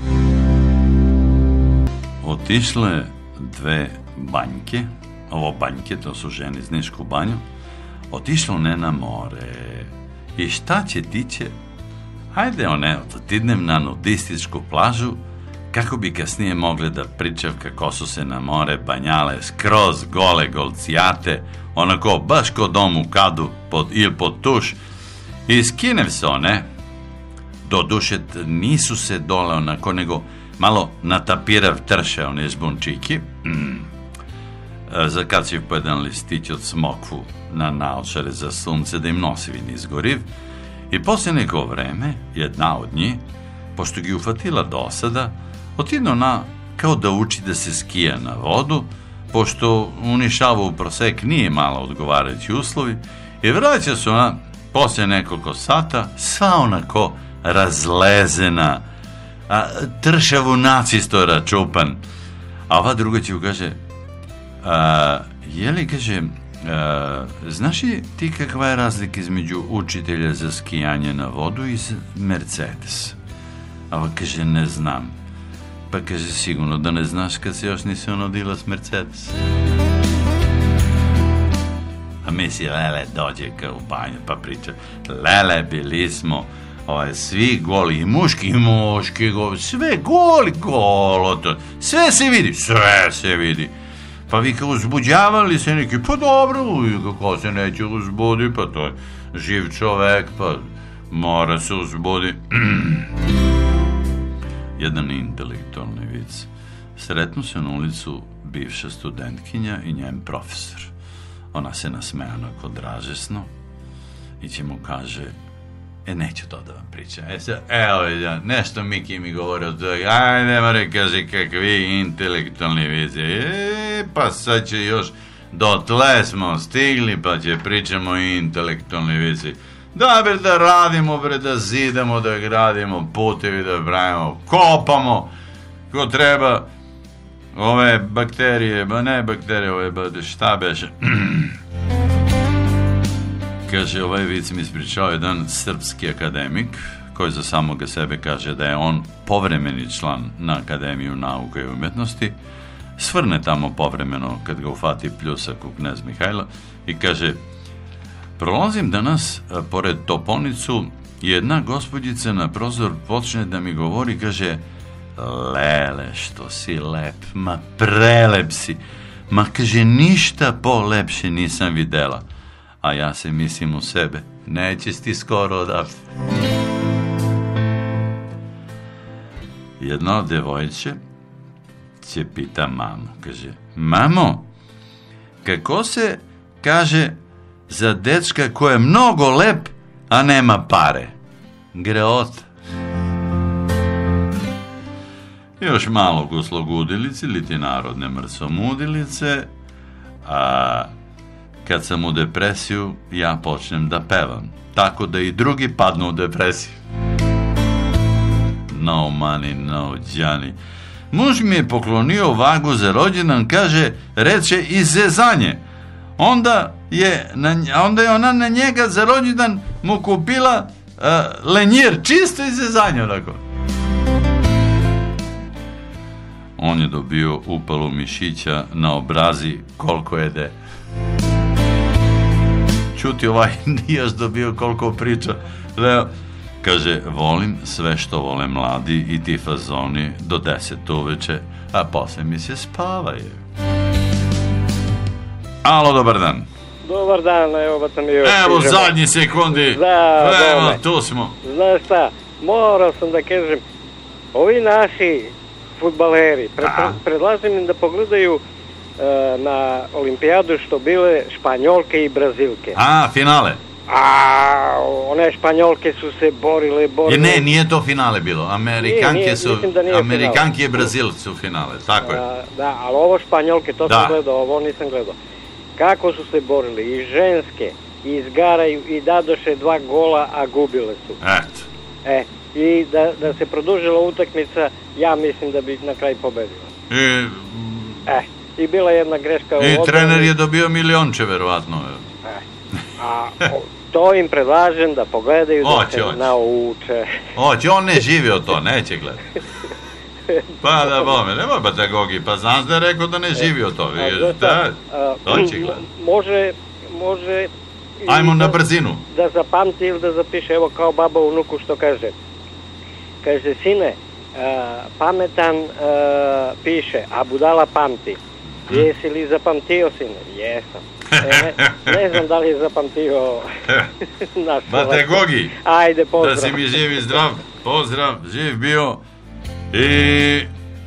Otišle dve banjke, ovo banjke, to su žene iz Nišku banju, otišle one na more. I šta će ti će? Hajde one, idem na nudističku plažu kako bi kasnije mogle da pričav kako su se na more banjale skroz gole golcijate, onako baš ko dom u kadu pod, ili pod tuš, i skinev se one, do duše nisu se dole onako, nego malo natapirav trše one žbunčiki, mm. zakačiv po jedan listić od smokvu na naočare za sunce da im nosivi nizgoriv, i poslije neko vreme jedna od njih, pošto gi ufatila dosada, otidno ona kao da uči da se skija na vodu, pošto u Nišavu prosek nije malo odgovarajući uslovi, i vraća se ona poslije nekoliko sata sva onako razlezena, a, tršavu nacisto račupan. A ova druga će mu kaže, a, je li, kaže, a, znaš li ti kakva je razlika između učitelja za skijanje na vodu i Mercedes? A ova kaže, ne znam. Pa kaže, sigurno da ne znaš kad se još nisi onodila s Mercedes. A misli, Lele dođe kao u banju pa priča, Lele, bili smo ovaj, svi goli, i muški, i muški, goli, sve goli, golo, to, sve se vidi, sve se vidi. Pa vi kao uzbuđavali se neki, pa dobro, kako se neće uzbudi, pa to je živ čovek, pa mora se uzbudi. Jedan intelektualni vic. Sretnu se na ulicu bivša studentkinja i njen profesor. Ona se nasmeja onako dražesno i će mu kaže, e, neću to da vam pričam. E, sad, evo, nešto Miki mi govori od toga, aj, ne mora, kaže, kakvi intelektualni vici. E, pa sad će još, do tle smo stigli, pa će pričamo intelektualni vici. Da, bre, da radimo, bre, da zidamo, da gradimo putevi, da pravimo, kopamo, ko treba, ove bakterije, ba ne bakterije, ove, ba, šta beše? Kaže, ovaj vic mi ispričao jedan srpski akademik, koji za samoga sebe kaže da je on povremeni član na Akademiju nauke i umjetnosti, svrne tamo povremeno kad ga ufati pljusak u Knez Mihajla i kaže, prolazim danas pored topolnicu i jedna gospođica na prozor počne da mi govori, kaže, Lele, što si lep, ma prelep si, ma, kaže, ništa polepše nisam videla. A ja se mislim u sebe, nećeš ti skoro odavde. Jedno devojče će pita mamu, kaže, mamo, kako se kaže za dečka ko je mnogo lep, a nema pare? Greot. Još malo guslogudilici, ili ti narodne mrsomudilice, a kad sam u depresiju, ja počnem da pevam, tako da i drugi padnu u depresiju. No money, no Johnny. Muž mi je poklonio vagu za rođendan, kaže, reče, iz zezanje. Onda je, na, onda je ona na njega za rođendan mu kupila uh, lenjir, čisto iz zezanja, onako. On je dobio upalu mišića na obrazi koliko jede. Čuti, ovaj nije još dobio koliko priča. Leo, kaže, volim sve što vole mladi i ti fazoni do deset uveče, a posle mi se spavaju. Alo, dobar dan. Dobar dan, evo ba sam i još. Evo, zadnji sekundi. Da, evo, tu smo. Znaš šta, morao sam da kažem, ovi naši fudbaleri, pre, pre, predlažem im da pogledaju uh, na olimpijadu što bile Španjolke i Brazilke. A, finale. A, one Španjolke su se borile, borile. Ne, nije to finale bilo. Amerikanke nije, nije, su, Amerikanke i Brazil su finale, tako je. A, da, ali ovo Španjolke, to da. sam gledao, ovo nisam gledao. Kako su se borili, i ženske, i izgaraju, i dadoše dva gola, a gubile su. Eto. E, i da, da se produžila utakmica, ja mislim da bi na kraj pobedila. I, e, i bila jedna greška u I odbrani. trener je dobio milionče, verovatno. E, a to im predlažem da pogledaju, da oće, se oće. nauče. Oće, on ne živi od to, neće gledati. Pa da bome, nema pedagogi, pa znaš da je rekao da ne živi od to. Da, to će gledati. Može, može... Ajmo na brzinu. Da zapamti ili da zapiše, evo kao baba unuku što kaže. Kaže, sine, pametan piše, a budala pamti. Jesi li zapamtio, sine? Jesam. E, ne, ne znam da li je zapamtio naš Bate Gogi, ajde, pozdrav. da si mi živ i zdrav, pozdrav, živ bio i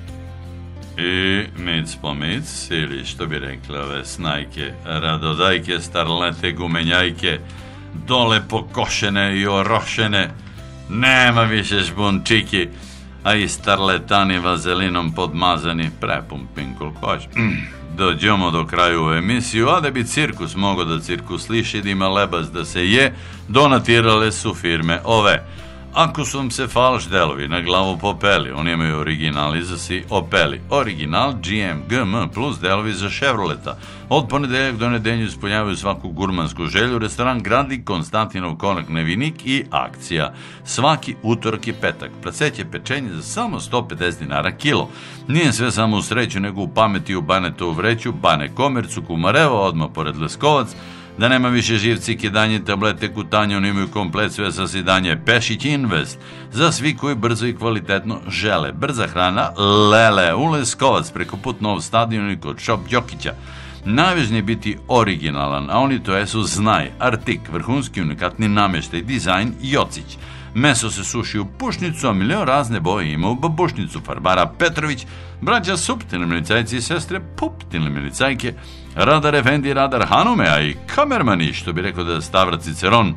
i mic po mic, ili što bi rekli ove snajke, radodajke, starlete, gumenjajke, dole pokošene i orošene, nema više žbunčiki, a i starletani vazelinom podmazani, prepumpin koliko hoće. Dođemo do kraju u emisiju, a da bi cirkus mogao da cirkusliši, da ima lebas da se je, donatirale su firme ove. Ako su vam se falš delovi na glavu popeli, oni imaju original iza si opeli. Original G M G M plus delovi za Chevroleta. Od ponedeljak do nedelju ispunjavaju svaku gurmansku želju. Restoran Grandi, Konstantinov konak Nevinik i akcija. Svaki utorak i petak. Praseće pečenje za samo sto pedeset dinara kilo. Nije sve samo u sreću, nego u pameti u Banetovu vreću, Bane Komercu, Kumarevo, odmah pored Leskovac. Da nema više živci, kidanje, tablete, kutanje, oni imaju komplet sve sasidanje. Pešić Invest, za svi koji brzo i kvalitetno žele. Brza hrana, Lele, u Leskovac, preko put Nov stadion i kod Šop Đokića. Najvažnije je biti originalan, a oni to jesu Znaj, Artik, vrhunski unikatni namještaj, dizajn, Jocić. Meso se suši u pušnicu, a milion razne boje ima u babušnicu. Farbara Petrović, braća suptilne milicajci i sestre puptilne milicajke, Radar Efendi, Radar Hanume, a i kamermani, što bi rekao da je Stavra Ciceron.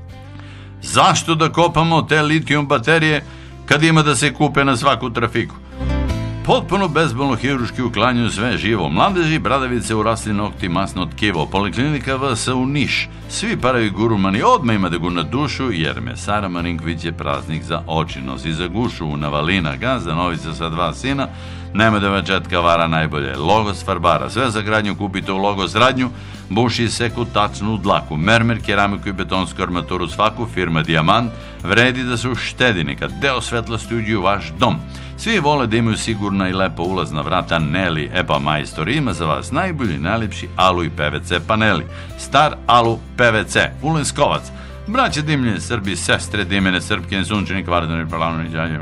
Zašto da kopamo te litijum baterije kad ima da se kupe na svaku trafiku? Potpuno bezbolno hiruški uklanjaju sve živo. Mladeži, bradavice, urasli nokti, masno tkivo. Poliklinika V S u Niš. Svi paravi gurumani odmah ima da gu na dušu, jer Mesara Marinković je praznik za oči. Nosi za gušu u Navalina, gazda Novica sa dva sina. Nema da večetka vara najbolje. Logos Farbara. Sve za gradnju kupite u Logos radnju. Buši seku tacnu u dlaku. Mermer, keramiku i betonsku armaturu svaku. Firma Dijamant. Vredi da se uštedi neka deo svetlosti uđi u vaš dom. Svi vole da imaju sigurna i lepa ulazna vrata. Neli Epa Majstor ima za vas najbolji, najlepši alu i P V C paneli. Star Alu P V C. U Leskovac. Braće Dimljene Srbi, sestre Dimene Srpke, Sunčani Kvardani, Palavni, Đanje,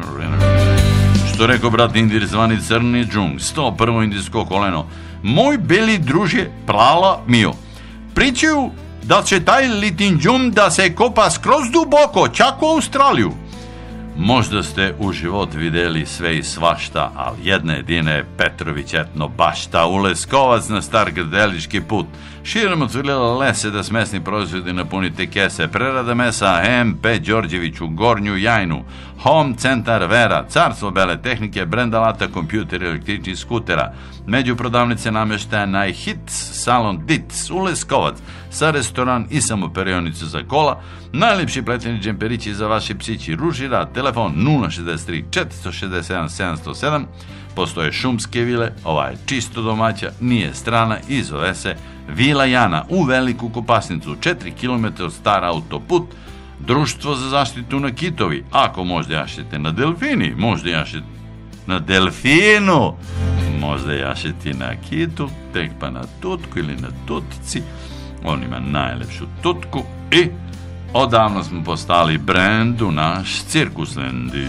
što rekao brat Indir zvani Crni Džung, sto prvo indijsko koleno. Moj beli druže Prala Mio, pričaju da će taj litinđum da se kopa skroz duboko, čak u Australiju. Možda ste u život videli sve i svašta, ali jedna jedina je Petrović etno bašta, u Leskovac na star grdelički put. Širom otvorila lese da smesni proizvodi napunite kese. Prerada mesa M P Đorđević u Gornju Jajnu. Home Centar Vera, carstvo bele tehnike, brend alata, kompjuter, električnih skutera. Među prodavnice namještaja najhit salon Dic u Leskovac sa restoran i samoperionica za kola. Najljepši pleteni džemperići za vaši psići ružira. Telefon nula šezdeset tri četiristo šezdeset sedam sedamsto sedam. Postoje šumske vile, ova je čisto domaća, nije strana i zove se Vila Jana u Veliku Kopasnicu, četiri kilometra star autoput. Društvo za zaštitu na kitovi. Ako možda jašete na delfini, možda jašete na delfinu, možda jašete na kitu, tek pa na tutku ili na tutci. On ima najlepšu tutku i odavno smo postali brend u naš Cirkuslendi.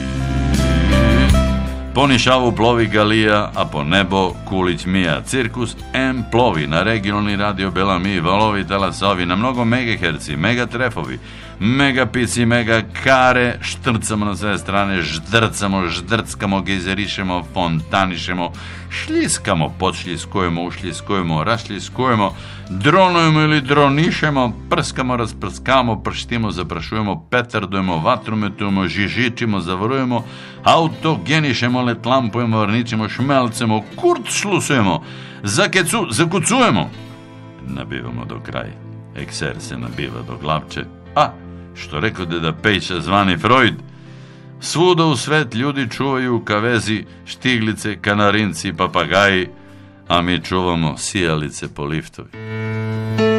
Po Nišavu plovi Galija, a po nebo Kulić Mija. Cirkus M plovi na regionalni radio Bela Mi, valovi talasovi, na mnogo megaherci, megatrefovi, megapici, megakare, štrcamo na sve strane, ždrcamo, ždrckamo, gejzerišemo, fontanišemo, šljiskamo, podšljiskujemo, ušljiskujemo, rašljiskujemo, dronujemo ili dronišemo, prskamo, rasprskamo, prštimo, zaprašujemo, petardujemo, vatrometujemo, žižičimo, zavarujemo, autogenišemo, letlampujemo, varničimo, šmelcemo, kurtšlusujemo, zakecu, zakucujemo, nabivamo do kraja. Ekser se nabiva do glavče, a što rekao deda Pejša zvani Freud, svuda u svet ljudi čuvaju u kavezi štiglice, kanarinci, papagaji, a mi čuvamo sijalice po liftovi.